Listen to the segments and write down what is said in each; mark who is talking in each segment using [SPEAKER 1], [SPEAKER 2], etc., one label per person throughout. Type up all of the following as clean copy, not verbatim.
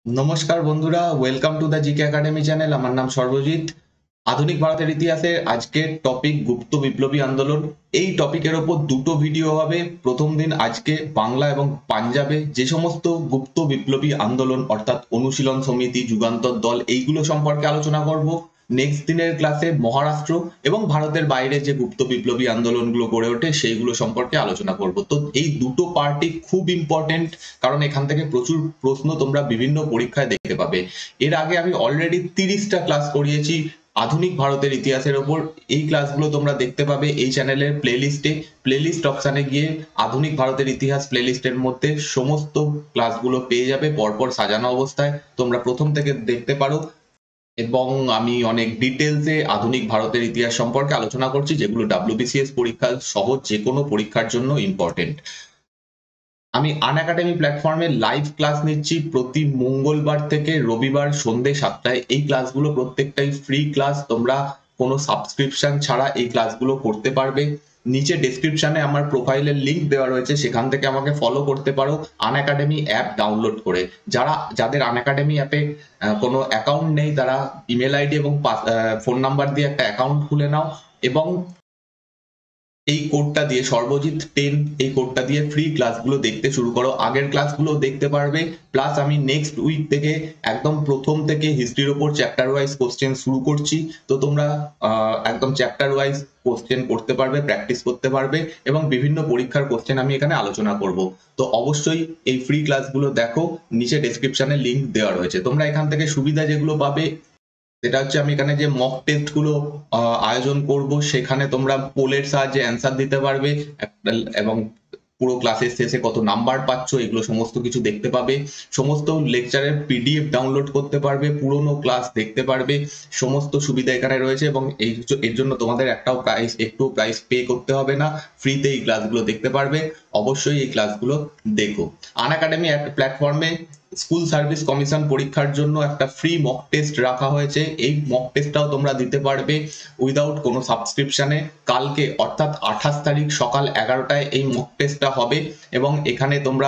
[SPEAKER 1] নমস্কার বন্ধুরা, welcome to the GK academy channel. আমার নাম সর্বজিৎ। আধুনিক ভারতের ইতিহাসে আজকের টপিক গুপ্ত বিপ্লবী আন্দোলন। এই টপিকের ওপর দুটো ভিডিও হবে। প্রথম দিন আজকে বাংলা এবং পাঞ্জাবে যে সমস্ত গুপ্ত বিপ্লবী আন্দোলন অর্থাৎ অনুশীলন সমিতি, যুগান্তর দল, এইগুলো সম্পর্কে আলোচনা করব। নেক্সট দিনের ক্লাসে মহারাষ্ট্র এবং ভারতের বাইরে যে গুপ্ত বিপ্লবী আন্দোলনগুলো গড়ে ওঠে সেইগুলো সম্পর্কে আলোচনা করব। তো এই দুটো পার্টই খুব ইম্পর্টেন্ট, কারণ এখান থেকে প্রচুর প্রশ্ন তোমরা বিভিন্ন পরীক্ষায় দেখতে পাবে। এর আগে আমি অলরেডি 30টা ক্লাস করিয়েছি আধুনিক ভারতের ইতিহাসের ওপর। এই ক্লাসগুলো তোমরা দেখতে পাবে এই চ্যানেলের প্লেলিস্ট অপশানে গিয়ে আধুনিক ভারতের ইতিহাস প্লেলিস্টের মধ্যে সমস্ত ক্লাসগুলো পেয়ে যাবে পরপর সাজানো অবস্থায়। তোমরা প্রথম থেকে দেখতে পারো এবং আমি অনেক ডিটেলসে আধুনিক ভারতের ইতিহাস সম্পর্কে আলোচনা করছি, যেগুলো WBCS পরীক্ষা সহ যে কোনো পরীক্ষার জন্য ইম্পর্টেন্ট। আমি আনএকাডেমি প্ল্যাটফর্মে লাইভ ক্লাস নিচ্ছি প্রতি মঙ্গলবার থেকে রবিবার সন্ধ্যে 7টায়। এই ক্লাসগুলো প্রত্যেকটাই ফ্রি ক্লাস, তোমরা কোনো সাবস্ক্রিপশন ছাড়া এই ক্লাসগুলো করতে পারবে। নিচে ডেসক্রিপশনে আমার প্রোফাইলের লিংক দেওয়া রয়েছে, সেখান থেকে আমাকে ফলো করতে পারো আনএকাডেমি অ্যাপ ডাউনলোড করে। যাদের আনএকাডেমি অ্যাপে কোনো অ্যাকাউন্ট নেই তারা ইমেল আইডি এবং ফোন নাম্বার দিয়ে একটা অ্যাকাউন্ট খুলে নাও এবং এই কোডটা দিয়ে সর্বজিৎ 10 এই কোডটা দিয়ে ফ্রি ক্লাসগুলো দেখতে শুরু করো। আগের ক্লাসগুলো দেখতে পারবে, প্লাস আমি নেক্সট উইক থেকে একদম প্রথম থেকে হিস্ট্রির ওপর চ্যাপ্টার ওয়াইজ কোশ্চেন শুরু করছি। তো তোমরা একদম চ্যাপ্টার ওয়াইজ কোশ্চেন করতে পারবে, প্র্যাকটিস করতে পারবে এবং বিভিন্ন পরীক্ষার কোশ্চেন আমি এখানে আলোচনা করব। তো অবশ্যই এই ফ্রি ক্লাসগুলো দেখো, নিচে ডেসক্রিপশনে লিংক দেওয়া রয়েছে। তোমরা এখান থেকে সুবিধা যেগুলো পাবে সেটা হচ্ছে আমি এখানে যে মক টেস্ট গুলো আয়োজন করব, সেখানে তোমরা পোলের সাহায্যে অ্যান্সার দিতে পারবে এবং পুরো ক্লাসের শেষে কত নাম্বার পাচ্ছ এগুলো সমস্ত কিছু দেখতে পাবে। সমস্ত লেকচারের পিডিএফ ডাউনলোড করতে পারবে, পুরোনো ক্লাস দেখতে পারবে, সমস্ত সুবিধা এখানে রয়েছে এবং এর জন্য তোমাদের একটু প্রাইস পে করতে হবে না, ফ্রিতে এই ক্লাসগুলো দেখতে পারবে। অবশ্যই এই ক্লাসগুলো দেখো। আনএকাডেমি প্ল্যাটফর্মে স্কুল সার্ভিস কমিশন পরীক্ষার জন্য একটা ফ্রি মক টেস্ট রাখা হয়েছে। এই মক টেস্টটাও তোমরা দিতে পারবে উইদাউট কোনো সাবস্ক্রিপশনে। কালকে অর্থাৎ 28 তারিখ সকাল 11টায় এই মক টেস্টটা হবে এবং এখানে তোমরা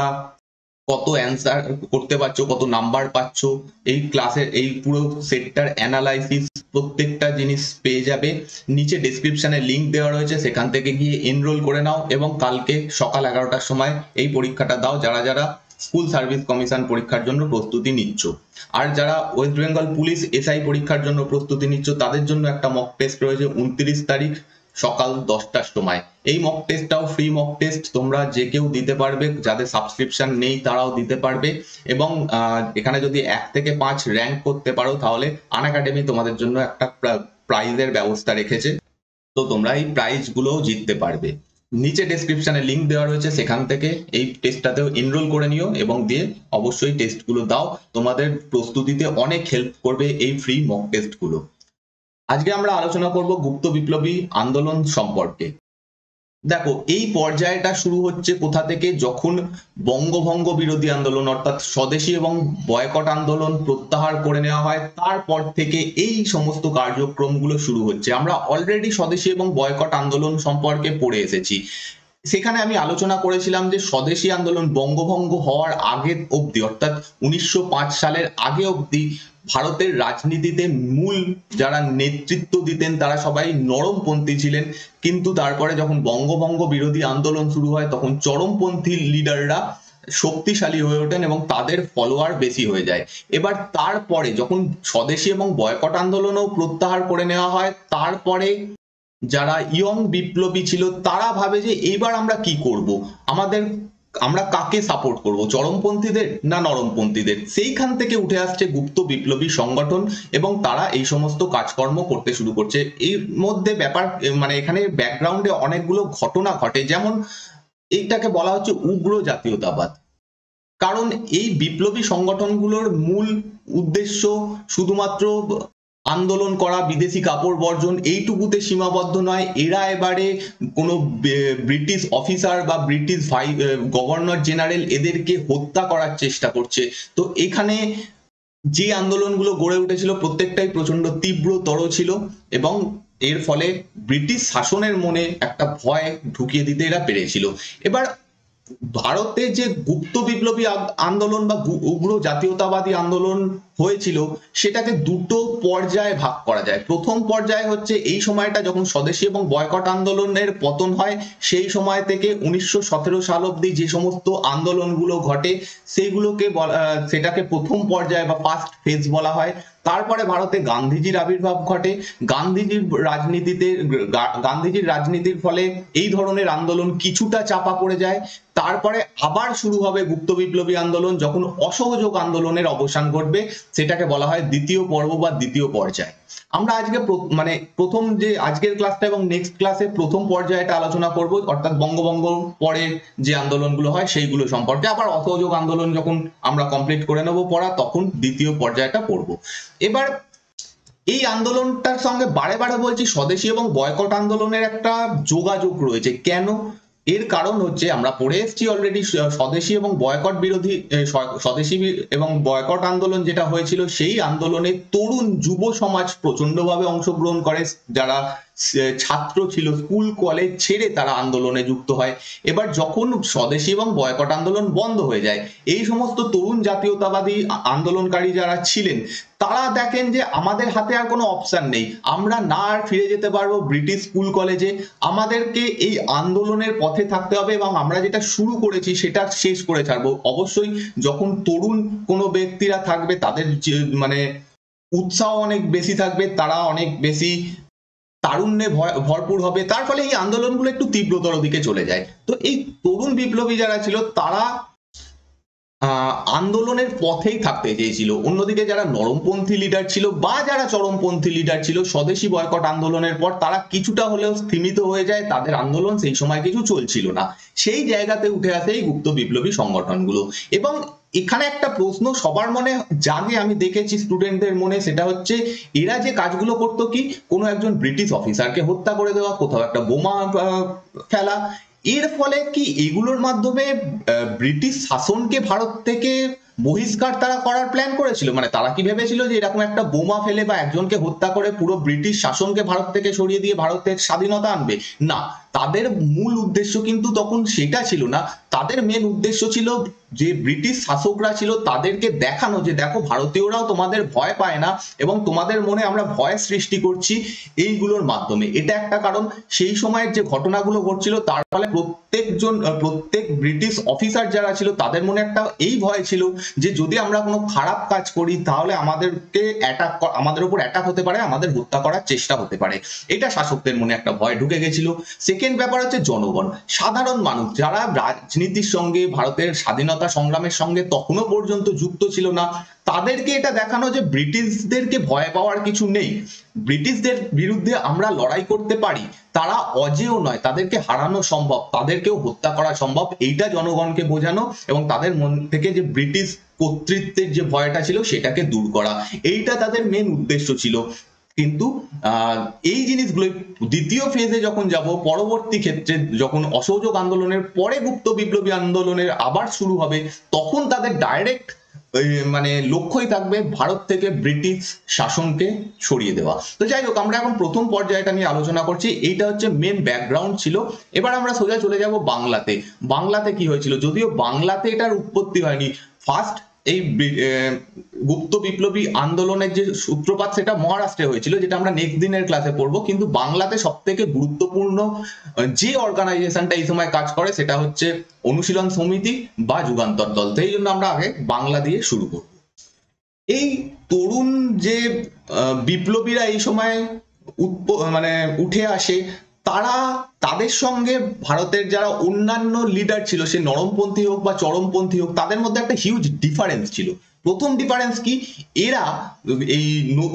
[SPEAKER 1] কত অ্যান্সার করতে পারছো, কত নাম্বার পাচ্ছ, এই ক্লাসের এই পুরো সেটটার অ্যানালাইসিস প্রত্যেকটা জিনিস পেয়ে যাবে। নিচে ডেসক্রিপশনে লিংক দেওয়া রয়েছে, সেখান থেকে গিয়ে এনরোল করে নাও এবং কালকে সকাল 11টার সময় এই পরীক্ষাটা দাও যারা যারা স্কুল সার্ভিস কমিশন পরীক্ষার জন্য প্রস্তুতি নিচ্ছ। আর যারা ওয়েস্ট বেঙ্গল পুলিশ এসআই পরীক্ষার জন্য প্রস্তুতি নিচ্ছ তাদের জন্য একটা মক টেস্ট রয়েছে 29 তারিখ সকাল 10টার সময়। এই মক টেস্টটাও ফ্রি মক টেস্ট, তোমরা যে কেউ দিতে পারবে, যাদের সাবস্ক্রিপশন নেই তারাও দিতে পারবে এবং এখানে যদি 1 থেকে 5 র্যাঙ্ক করতে পারো তাহলে আনএকাডেমি তোমাদের জন্য একটা প্রাইজের ব্যবস্থা রেখেছে, তো তোমরা এই প্রাইজ গুলোও জিততে পারবে। নিচে ডেসক্রিপশনে লিংক দেওয়া রয়েছে, সেখান থেকে এই টেস্টটাতেও এনরোল করে নিও এবং দিয়ে অবশ্যই টেস্টগুলো দাও। তোমাদের প্রস্তুতিতে অনেক হেল্প করবে এই ফ্রি মক টেস্টগুলো। আজকে আমরা আলোচনা করব গুপ্ত বিপ্লবী আন্দোলন সম্পর্কে। দেখো, এই পর্যায়টা শুরু হচ্ছে কোথা থেকে, যখন বঙ্গভঙ্গ বিরোধী আন্দোলন অর্থাৎ স্বদেশী এবং বয়কট আন্দোলন প্রত্যাহার করে নেওয়া হয়, তারপর থেকে এই সমস্ত কার্যক্রমগুলো শুরু হচ্ছে। আমরা অলরেডি স্বদেশী এবং বয়কট আন্দোলন সম্পর্কে পড়ে এসেছি। সেখানে আমি আলোচনা করেছিলাম যে স্বদেশী আন্দোলন বঙ্গভঙ্গ হওয়ার আগে অবধি অর্থাৎ 1905 সালের আগে অবধি ভারতের রাজনীতিতে মূল যারা নেতৃত্ব দিতেন তারা সবাই নরমপন্থী ছিলেন, কিন্তু তারপরে যখন বঙ্গভঙ্গ বিরোধী আন্দোলন শুরু হয় তখন চরমপন্থী লিডাররা শক্তিশালী হয়ে ওঠেন এবং তাদের ফলোয়ার বেশি হয়ে যায়। এবার তারপরে যখন স্বদেশী এবং বয়কট আন্দোলনও প্রত্যাহার করে নেওয়া হয়, তারপরে যারা ইয়ং বিপ্লবী ছিল তারা ভাবে যে এবার আমরা কি করব, আমরা কাকে সাপোর্ট করব, চরমপন্থীদের না নরমপন্থীদের। সেইখান থেকে উঠে আসছে গুপ্ত বিপ্লবী সংগঠন এবং তারা এই সমস্ত কাজকর্ম করতে শুরু করছে। এর মধ্যে ব্যাপার মানে এখানে ব্যাকগ্রাউন্ডে অনেকগুলো ঘটনা ঘটে, যেমন এইটাকে বলা হচ্ছে উগ্র জাতীয়তাবাদ। কারণ এই বিপ্লবী সংগঠনগুলোর মূল উদ্দেশ্য শুধুমাত্র আন্দোলন করা, বিদেশি কাপড় বর্জন এইটুকুতে সীমাবদ্ধ নয়। এরা এবারে কোনো ব্রিটিশ অফিসার বা ব্রিটিশ গভর্নর জেনারেল এদেরকে হত্যা করার চেষ্টা করছে। তো এখানে যে আন্দোলনগুলো গড়ে উঠেছিল প্রত্যেকটাই প্রচন্ড তীব্রতর ছিল এবং এর ফলে ব্রিটিশ শাসনের মনে একটা ভয় ঢুকিয়ে দিতে এরা পেরেছিল। এবার ভারতে যে গুপ্ত বিপ্লবী আন্দোলন বা উগ্র জাতীয়তাবাদী আন্দোলন হয়েছিল সেটাকে দুটো পর্যায়ে ভাগ করা যায়। প্রথম পর্যায়ে হচ্ছে এই সময়টা যখন স্বদেশী এবং বয়কট আন্দোলনের পতন হয়, সেই সময় থেকে 1917 সাল অব্দি যে সমস্ত আন্দোলনগুলো ঘটে সেইগুলোকে সেটাকে প্রথম পর্যায়ে বা ফার্স্ট ফেজ বলা হয়। তারপরে ভারতে গান্ধীজির আবির্ভাব ঘটে। গান্ধীজির রাজনীতির ফলে এই ধরনের আন্দোলন কিছুটা চাপা পড়ে যায়। তারপরে আবার শুরু হবে গুপ্ত বিপ্লবী আন্দোলন, যখন অসহযোগ আন্দোলনের অবসান ঘটবে, সেটাকে বলা হয় দ্বিতীয় পর্ব বা দ্বিতীয় পর্যায়। আমরা আজকে মানে প্রথম যে আজকের ক্লাসটা এবং নেক্সট ক্লাসে প্রথম পর্যায়টা আলোচনা করব, অর্থাৎ বঙ্গভঙ্গ পরে যে আন্দোলনগুলো হয় সেইগুলো সম্পর্কে। আবার অসহযোগ আন্দোলন যখন আমরা কমপ্লিট করে নেব পড়া, তখন দ্বিতীয় পর্যায়টা পড়ব। এবার এই আন্দোলনটার সঙ্গে বারে বারে বলছি স্বদেশী এবং বয়কট আন্দোলনের একটা যোগাযোগ রয়েছে। কেন? এর কারণ হচ্ছে আমরা পড়ে এসেছি অলরেডি, স্বদেশী এবং বয়কট বিরোধী স্বদেশী এবং বয়কট আন্দোলন যেটা হয়েছিল, সেই আন্দোলনে তরুণ যুব সমাজ প্রচন্ডভাবে অংশগ্রহণ করে। যারা ছাত্র ছিল, স্কুল কলেজ ছেড়ে তারা আন্দোলনে যুক্ত হয়। এবার যখন স্বদেশী এবং বয়কট আন্দোলন বন্ধ হয়ে যায়, এই সমস্ত তরুণ জাতীয়তাবাদী আন্দোলনকারী যারা ছিলেন তারা দেখেন যে আমাদের হাতে আর কোনো অপশন নেই, আমরা না আর ফিরে যেতে পারবো ব্রিটিশ স্কুল কলেজে, আমাদেরকে এই আন্দোলনের পথে থাকতে হবে এবং আমরা যেটা শুরু করেছি সেটা শেষ করে ছাড়বো। অবশ্যই যখন তরুণ কোনো ব্যক্তিরা থাকবে তাদের মানে উৎসাহ অনেক বেশি থাকবে, তারা অনেক বেশি তারুণ্যে ভরপুর হবে, তার ফলে এই আন্দোলনগুলো একটু তীব্রতর দিকে চলে যায়। তো এই তরুণ বিপ্লবী যারা ছিল তারা আন্দোলনের পথেই থাকতে চেয়েছিল। অন্যদিকে যারা নরমপন্থী লিডার ছিল বা যারা চরমপন্থী লিডার ছিল স্বদেশী বয়কট আন্দোলনের পর, তারা কিছুটা হলেও স্থিমিত হয়ে যায়, তাদের আন্দোলন সেই সময় কিছু চলছিল না। সেই জায়গাতে উঠে আসে এই গুপ্ত বিপ্লবী সংগঠনগুলো। এবং এখানে একটা প্রশ্ন সবার মনে জাগে, আমি দেখেছি স্টুডেন্টদের মনে, সেটা হচ্ছে এরা যে কাজগুলো করতো, কি কোনো একজন ব্রিটিশ অফিসারকে হত্যা করে দেওয়া, কোথাও একটা বোমা ফেলা, এর ফলে কি এগুলোর মাধ্যমে ব্রিটিশ শাসনকে ভারত থেকে বহিষ্কার তারা করার প্ল্যান করেছিল? মানে তারা কি ভেবেছিল যে এরকম একটা বোমা ফেলে বা একজনকে হত্যা করে পুরো ব্রিটিশ শাসনকে ভারত থেকে সরিয়ে দিয়ে ভারতের স্বাধীনতা আনবে? না, তাদের মূল উদ্দেশ্য কিন্তু তখন সেটা ছিল না। তাদের মেন উদ্দেশ্য ছিল যে ব্রিটিশ শাসকরা ছিল তাদেরকে দেখানো যে দেখো ভারতীয়রাও তোমাদের ভয় পায় না এবং তোমাদের মনে আমরা ভয় সৃষ্টি করছি এইগুলোর মাধ্যমে। এটা একটা কারণ। সেই সময়ের যে ঘটনাগুলো ঘটছিল তার ফলে প্রত্যেক ব্রিটিশ অফিসার যারা ছিল তাদের মনে একটা এই ভয় ছিল যে যদি আমরা কোনো খারাপ কাজ করি তাহলে আমাদের উপর অ্যাটাক হতে পারে, আমাদের হত্যা করার চেষ্টা হতে পারে। এটা শাসকদের মনে একটা ভয় ঢুকে গেছিল। সেকেন্ড ব্যাপার হচ্ছে জনগণ, সাধারণ মানুষ যারা রাজনীতির সঙ্গে, ভারতের স্বাধীনতা সংগ্রামের সঙ্গে তখনও পর্যন্ত যুক্ত ছিল না, তাদেরকে এটা দেখানো যে ব্রিটিশদেরকে ভয় পাওয়ার কিছু নেই, ব্রিটিশদের বিরুদ্ধে আমরা লড়াই করতে পারি, তারা অজেয় নয়, তাদেরকে হারানো সম্ভব, তাদেরকেও হত্যা করা সম্ভব। এইটা জনগণকে বোঝানো এবং তাদের মন থেকে যে ব্রিটিশ কর্তৃত্বের যে ভয়টা ছিল সেটাকে দূর করা, এইটা তাদের মেন উদ্দেশ্য ছিল। কিন্তু এই জিনিসগুলো দ্বিতীয় ফেজে যখন যাব, পরবর্তী ক্ষেত্রে যখন অসহযোগ আন্দোলনের পরে গুপ্ত বিপ্লবী আন্দোলনের আবার শুরু হবে, তখন তাদের ডাইরেক্ট মানে লক্ষ্যই থাকবে ভারত থেকে ব্রিটিশ শাসনকে সরিয়ে দেওয়া। তো যাই হোক, আমরা এখন প্রথম পর্যায়টা নিয়ে আলোচনা করছি, এইটা হচ্ছে মেন ব্যাকগ্রাউন্ড ছিল। এবার আমরা সোজা চলে যাব বাংলাতে। বাংলাতে কি হয়েছিল? যদিও বাংলাতে এটার উৎপত্তি হয়নি, ফার্স্ট এই গুপ্ত বিপ্লবী আন্দোলনের যে সূত্রপাত সেটা মহারাষ্ট্রে হয়েছিল, যেটা আমরা নেক্সট দিনের ক্লাসে পড়বো। কিন্তু বাংলাতে সব থেকে গুরুত্বপূর্ণ যে অর্গানাইজেশনটা এই সময় কাজ করে সেটা হচ্ছে অনুশীলন সমিতি বা যুগান্তর দল। সেই জন্য আমরা আগে বাংলা দিয়ে শুরু করব। এই তরুণ যে বিপ্লবীরা এই সময় মানে উঠে আসে, তাদের সঙ্গে ভারতের যারা অন্যান্য লিডার ছিল, সে নরমপন্থী হোক বা চরমপন্থী হোক, তাদের মধ্যে একটা হিউজ ডিফারেন্স ছিল। প্রথম ডিফারেন্স কি, এরা এই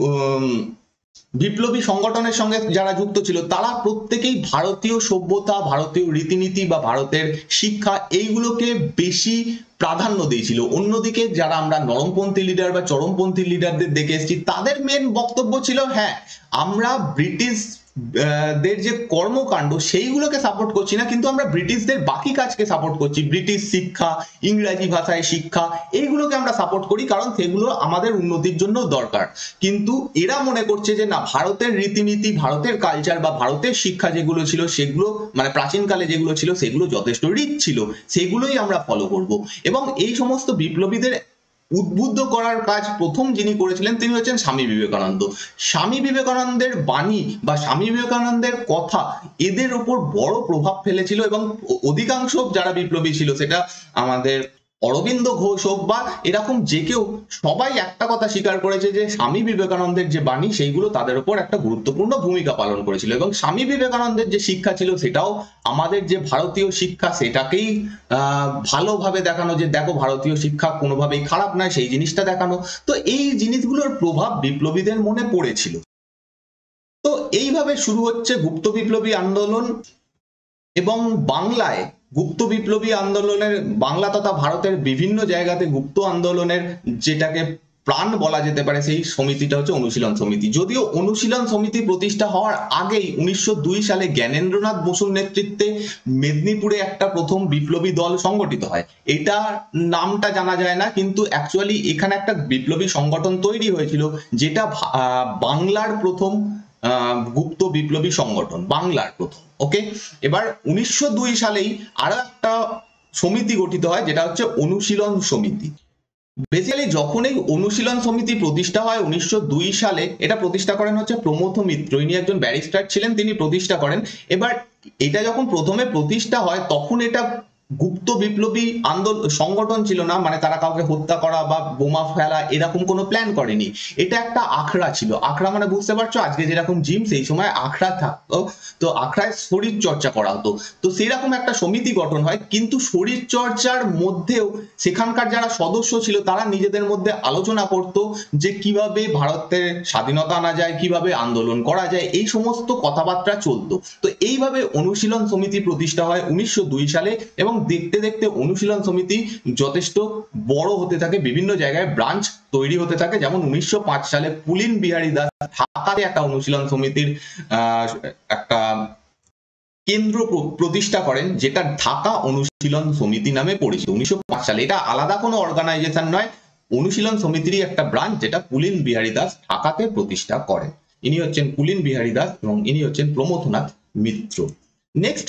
[SPEAKER 1] বিপ্লবী সংগঠনের সঙ্গে যারা যুক্ত ছিল তারা প্রত্যেকেই ভারতীয় সভ্যতা, ভারতীয় রীতিনীতি বা ভারতের শিক্ষা এইগুলোকে বেশি প্রাধান্য দিয়েছিল। অন্যদিকে যারা আমরা নরমপন্থী লিডার বা চরমপন্থী লিডারদের দেখে এসেছি, তাদের মেন বক্তব্য ছিল হ্যাঁ আমরা ব্রিটিশ দের যে কর্মকাণ্ড সেইগুলোকে সাপোর্ট করছি না, কিন্তু আমরা ব্রিটিশদের বাকি কাজকে সাপোর্ট করছি। ব্রিটিশ শিক্ষা, ইংরাজি ভাষায় শিক্ষা, এইগুলোকে আমরা সাপোর্ট করি, কারণ সেগুলো আমাদের উন্নতির জন্য দরকার। কিন্তু এরা মনে করছে যে না, ভারতের রীতিনীতি, ভারতের কালচার বা ভারতের শিক্ষা যেগুলো ছিল সেগুলো, মানে প্রাচীনকালে যেগুলো ছিল সেগুলো যথেষ্ট রিচ ছিল, সেগুলোই আমরা ফলো করব। এবং এই সমস্ত বিপ্লবীদের উদ্বুদ্ধ করার কাজ প্রথম যিনি করেছিলেন তিনি হচ্ছেন স্বামী বিবেকানন্দ। স্বামী বিবেকানন্দের বাণী বা স্বামী বিবেকানন্দের কথা এদের ওপর বড় প্রভাব ফেলেছিল, এবং অধিকাংশ যারা বিপ্লবী ছিল, সেটা আমাদের অরবিন্দ ঘোষ হোক বা এরকম যে কেউ, সবাই একটা কথা স্বীকার করেছে যে স্বামী বিবেকানন্দের যে বাণী সেইগুলো তাদের উপর একটা গুরুত্বপূর্ণ ভূমিকা পালন করেছিল। এবং স্বামী বিবেকানন্দের যে শিক্ষা ছিল সেটাও আমাদের যে ভারতীয় শিক্ষা সেটাকেই ভালোভাবে দেখানো, যে দেখো ভারতীয় শিক্ষা কোনোভাবেই খারাপ নয়, সেই জিনিসটা দেখানো। তো এই জিনিসগুলোর প্রভাব বিপ্লবীদের মনে পড়েছিল। তো এইভাবে শুরু হচ্ছে গুপ্ত বিপ্লবী আন্দোলন। এবং বাংলায় গুপ্ত বিপ্লবী আন্দোলনের, বাংলা তথা ভারতের বিভিন্ন জায়গাতে গুপ্ত আন্দোলনের যেটাকে প্রাণ বলা যেতে পারে সেই সমিতিটা হচ্ছে অনুশীলন সমিতি। যদিও অনুশীলন সমিতি প্রতিষ্ঠা হওয়ার আগেই 1902 সালে জ্ঞানেন্দ্রনাথ বসুর নেতৃত্বে মেদিনীপুরে একটা প্রথম বিপ্লবী দল সংগঠিত হয়। এটা নামটা জানা যায় না, কিন্তু অ্যাকচুয়ালি এখানে একটা বিপ্লবী সংগঠন তৈরি হয়েছিল, যেটা বাংলার প্রথম গুপ্ত বিপ্লবী সংগঠন, বাংলার প্রথম। ওকে, এবার 1902 সালেই আরো একটা সমিতি গঠিত হয়, যেটা হচ্ছে অনুশীলন সমিতি। বেসিক্যালি যখন এই অনুশীলন সমিতি প্রতিষ্ঠা হয় 1902 সালে, এটা প্রতিষ্ঠা করেন হচ্ছে প্রমথ মিত্র, ইনি একজন ব্যারিস্টার ছিলেন, তিনি প্রতিষ্ঠা করেন। এবার এটা যখন প্রথমে প্রতিষ্ঠা হয় তখন এটা গুপ্ত বিপ্লবী আন্দোলন সংগঠন ছিল না, মানে তারা কাউকে হত্যা করা বা বোমা ফেলা এরকম কোনো প্ল্যান করেনি। এটা একটা আখড়া ছিল। আখড়া মানে বুঝতে পারছো, আজকে যেরকম জিম, সেই সময় আখড়া থাকতো। তো আখড়ায় শরীর চর্চা করা হতো। তো সেরকম একটা সমিতি গঠন হয়, কিন্তু শরীর চর্চার মধ্যেও সেখানকার যারা সদস্য ছিল তারা নিজেদের মধ্যে আলোচনা করত যে কিভাবে ভারতের স্বাধীনতা আনা যায়, কিভাবে আন্দোলন করা যায়, এই সমস্ত কথাবার্তা চলতো। তো এইভাবে অনুশীলন সমিতি প্রতিষ্ঠা হয় 1902 সালে, এবং দেখতে দেখতে অনুশীলন সমিতি যথেষ্ট বড় হতে থাকে, বিভিন্ন জায়গায় ব্রাঞ্চ তৈরি হতে থাকে। যেমন 1905 সালে পুলিন বিহারী দাস ঢাকাতে একটা অনুশীলন সমিতির একটা কেন্দ্র প্রতিষ্ঠা করেন, যেটা ঢাকা অনুশীলন সমিতি নামে পরিচিত 1905 সালে। এটা আলাদা কোনো অর্গানাইজেশন নয়, অনুশীলন সমিতিরই একটা ব্রাঞ্চ, যেটা পুলিন বিহারী দাস ঢাকাতে প্রতিষ্ঠা করেন। ইনি হচ্ছেন পুলিন বিহারী দাস এবং ইনি হচ্ছেন প্রমথনাথ মিত্র। নেক্সট,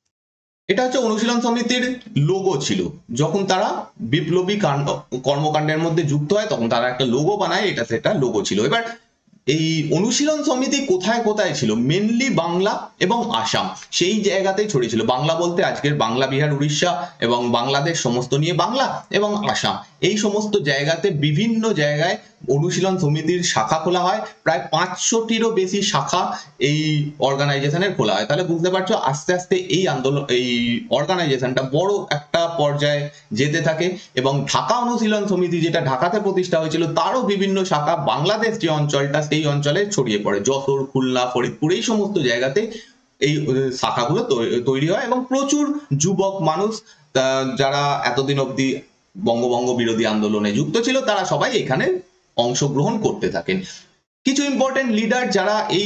[SPEAKER 1] এটা হচ্ছে অনুশীলন সমিতির লোগো ছিল। যখন তারা বিপ্লবী কর্মকাণ্ডের মধ্যে যুক্ত হয় তখন তারা একটা লোগো বানায়, এটা সেটা লোগো ছিল। এবার এই অনুশীলন সমিতি কোথায় কোথায় ছিল? মেনলি বাংলা এবং আসাম, সেই জায়গাতেই ছড়িয়েছিল। বাংলা বলতে আজকের বাংলা, বিহার, উড়িষ্যা এবং বাংলাদেশ সমস্ত নিয়ে বাংলা, এবং আসাম, এই সমস্ত জায়গাতে বিভিন্ন জায়গায় অনুশীলন সমিতির শাখা খোলা হয়। প্রায় 500টিরও বেশি শাখা এই অর্গানাইজেশনের খোলা হয়। তাহলে বুঝতে পারছো আস্তে আস্তে এই আন্দোলন, এই অর্গানাইজেশনটা বড় একটা পর্যায়ে যেতে থাকে। এবং ঢাকা অনুশীলন সমিতি যেটা ঢাকাতে প্রতিষ্ঠা হয়েছিল, তারও বিভিন্ন শাখা বাংলাদেশ যে অঞ্চলটা সেই অঞ্চলে ছড়িয়ে পড়ে। যশোর, খুলনা, ফরিদপুর, এই সমস্ত জায়গাতে এই শাখাগুলো তৈরি হয়। এবং প্রচুর যুবক মানুষ যারা এতদিন অবধি বঙ্গভঙ্গ বিরোধী আন্দোলনে যুক্ত ছিল, তারা সবাই এখানে অংশগ্রহণ করতে থাকেন। কিছু ইম্পর্টেন্ট লিডার যারা এই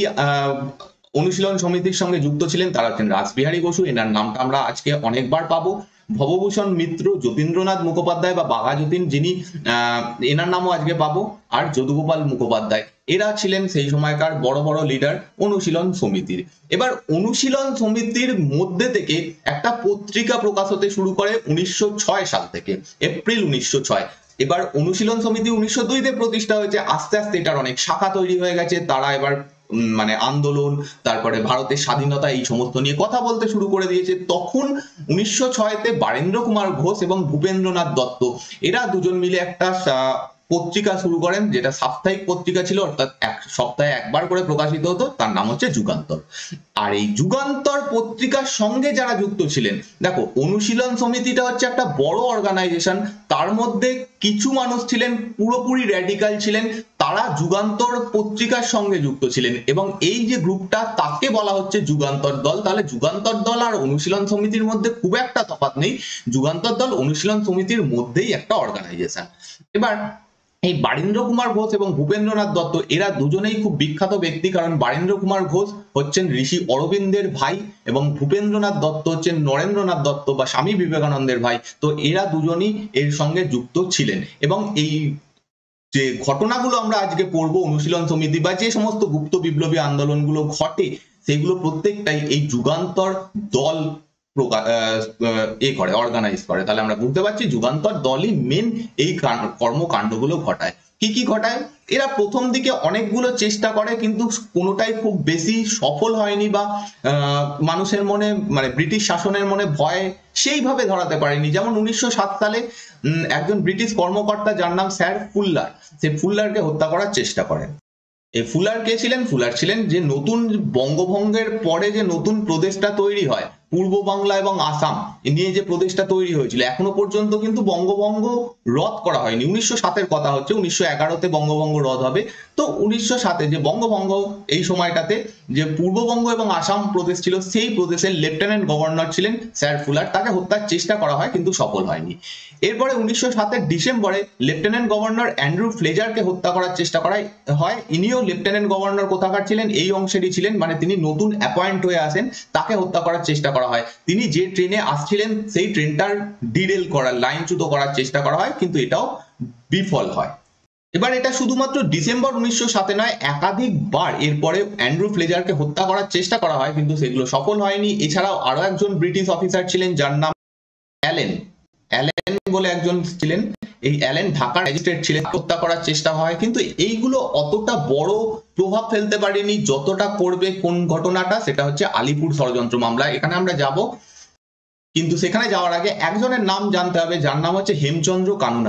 [SPEAKER 1] অনুশীলন সমিতির সঙ্গে যুক্ত ছিলেন তারা হচ্ছেন রাসবিহারী বসু, এনার নামটা আমরা আজকে অনেকবার পাবো। ভবভূষণ মিত্র, যতীন্দ্রনাথ মুখোপাধ্যায় বা বাঘা যতীন, যিনি এনার নামও আজকে পাবো, আর যদুগোপাল মুখোপাধ্যায়, এরা ছিলেন সেই সময়কার বড় বড় লিডার অনুশীলন সমিতির। এবার অনুশীলন সমিতির মধ্যে থেকে একটা পত্রিকা প্রকাশ হতে শুরু করে 1906 সাল থেকে, এপ্রিল 1906। এবার অনুশীলন সমিতি 1902-তে প্রতিষ্ঠা হয়েছে, আস্তে আস্তে এটার অনেক শাখা তৈরি হয়ে গেছে। তারা এবার মানে আন্দোলন, তারপরে ভারতের স্বাধীনতা, এই সমস্ত নিয়ে কথা বলতে শুরু করে দিয়েছে। তখন 1906-তে বারেন্দ্র কুমার ঘোষ এবং ভূপেন্দ্রনাথ দত্ত, এরা দুজন মিলে একটা পত্রিকা শুরু করেন, যেটা সাপ্তাহিক পত্রিকা ছিল, অর্থাৎ এক সপ্তাহে একবার করে প্রকাশিত হতো। তার নাম হচ্ছে যুগান্তর। আর এই যুগান্তর পত্রিকার সঙ্গে যারা যুক্ত ছিলেন, দেখো অনুশীলন সমিতিটা হচ্ছে একটা বড় অর্গানাইজেশন, তার মধ্যে কিছু মানুষ ছিলেন পুরোপুরি র্যাডিক্যাল ছিলেন, তারা যুগান্তর পত্রিকার সঙ্গে যুক্ত ছিলেন, এবং এই যে গ্রুপটা তাকে বলা হচ্ছে যুগান্তর দল। তাহলে যুগান্তর দল আর অনুশীলন সমিতির মধ্যে খুব একটা তফাৎ নেই, যুগান্তর দল অনুশীলন সমিতির মধ্যেই একটা অর্গানাইজেশন। এবার এই বারীন্দ্র কুমার ঘোষ এবং ভূপেন্দ্রনাথ দত্ত এরা দুজনেই খুব বিখ্যাত ব্যক্তি, কারণ বারীন্দ্র কুমার ঘোষ হচ্ছেন ঋষি অরবিন্দের ভাই এবং ভূপেন্দ্রনাথ দত্ত হচ্ছেন নরেন্দ্রনাথ দত্ত বা স্বামী বিবেকানন্দের ভাই। তো এরা দুজনই এর সঙ্গে যুক্ত ছিলেন এবং এই যে ঘটনাগুলো আমরা আজকে পড়বো, অনুশীলন সমিতি বা যে সমস্ত গুপ্ত বিপ্লবী আন্দোলনগুলো ঘটে সেগুলো প্রত্যেকটাই এই যুগান্তর দল অর্গানাইজ করে। তাহলে আমরা বুঝতে পারছি যুগান্তর দলই মেন এই কর্মকাণ্ডগুলো ঘটায়। কি কি ঘটায়? এরা প্রথম দিকে অনেকগুলো চেষ্টা করে কিন্তু কোনোটাই খুব বেশি সফল হয়নি বা মানুষের মনে মানে ব্রিটিশ শাসনের মনে ভয় সেইভাবে ধরাতে পারেনি। যেমন 1907 সালে একজন ব্রিটিশ কর্মকর্তা যার নাম স্যার ফুল্লার, সে ফুল্লারকে হত্যা করার চেষ্টা করেন। এই ফুলার কে ছিলেন? ফুলার ছিলেন যে নতুন বঙ্গভঙ্গের পরে যে নতুন প্রদেশটা তৈরি হয় পূর্ব বাংলা এবং আসাম নিয়ে যে প্রদেশটা তৈরি হয়েছিল, এখনো পর্যন্ত কিন্তু বঙ্গভঙ্গ রদ করা হয়নি। 1907-এর কথা হচ্ছে, 1911-তে বঙ্গভঙ্গ রদ হবে। তো 1907-এ যে বঙ্গভঙ্গ এই সময়টাতে যে পূর্ববঙ্গ এবং আসাম প্রদেশ ছিল, সেই প্রদেশের লেফটেন্যান্ট গভর্নর ছিলেন স্যার ফুলার। তাকে হত্যার চেষ্টা করা হয় কিন্তু সফল হয়নি। এরপরে 1907-এর ডিসেম্বরে লেফটেন্যান্ট গভর্নর অ্যান্ড্রু ফ্লেজারকে হত্যা করার চেষ্টা করা হয়। ইনিও লেফটেন্যান্ট গভর্নর কোথাকার ছিলেন? এই অংশেরই ছিলেন, মানে তিনি নতুন অ্যাপয়েন্ট হয়ে আসেন। তাকে হত্যা করার চেষ্টা করা হয়। তিনি যে ট্রেনে আসছিলেন সেই ট্রেনটার ডিরেল করার, লাইনচ্যুত করার চেষ্টা করা হয় কিন্তু এটাও বিফল হয়। এবার এটা শুধুমাত্র ডিসেম্বর 1907-এ নয়, একাধিকবার এরপরে অ্যান্ড্রু ফ্লেজারকে হত্যা করার চেষ্টা করা হয় কিন্তু সেগুলো সফল হয়নি। এছাড়াও আরো একজন ব্রিটিশ অফিসার ছিলেন যার নাম অ্যালেন বলে একজন ছিলেন। এই অ্যালেন ঢাকার ম্যাজিস্ট্রেট ছিলেন, হত্যা করার চেষ্টা হয় কিন্তু এইগুলো অতটা বড় প্রভাব ফেলতে পারেনি যতটা করবে কোন ঘটনাটা, সেটা হচ্ছে আলিপুর ষড়যন্ত্র মামলা। এখানে আমরা যাব, কিন্তু সেখানে যাওয়ার আগে একজনের নাম জানতে হবে যার নাম হচ্ছে হেমচন্দ্র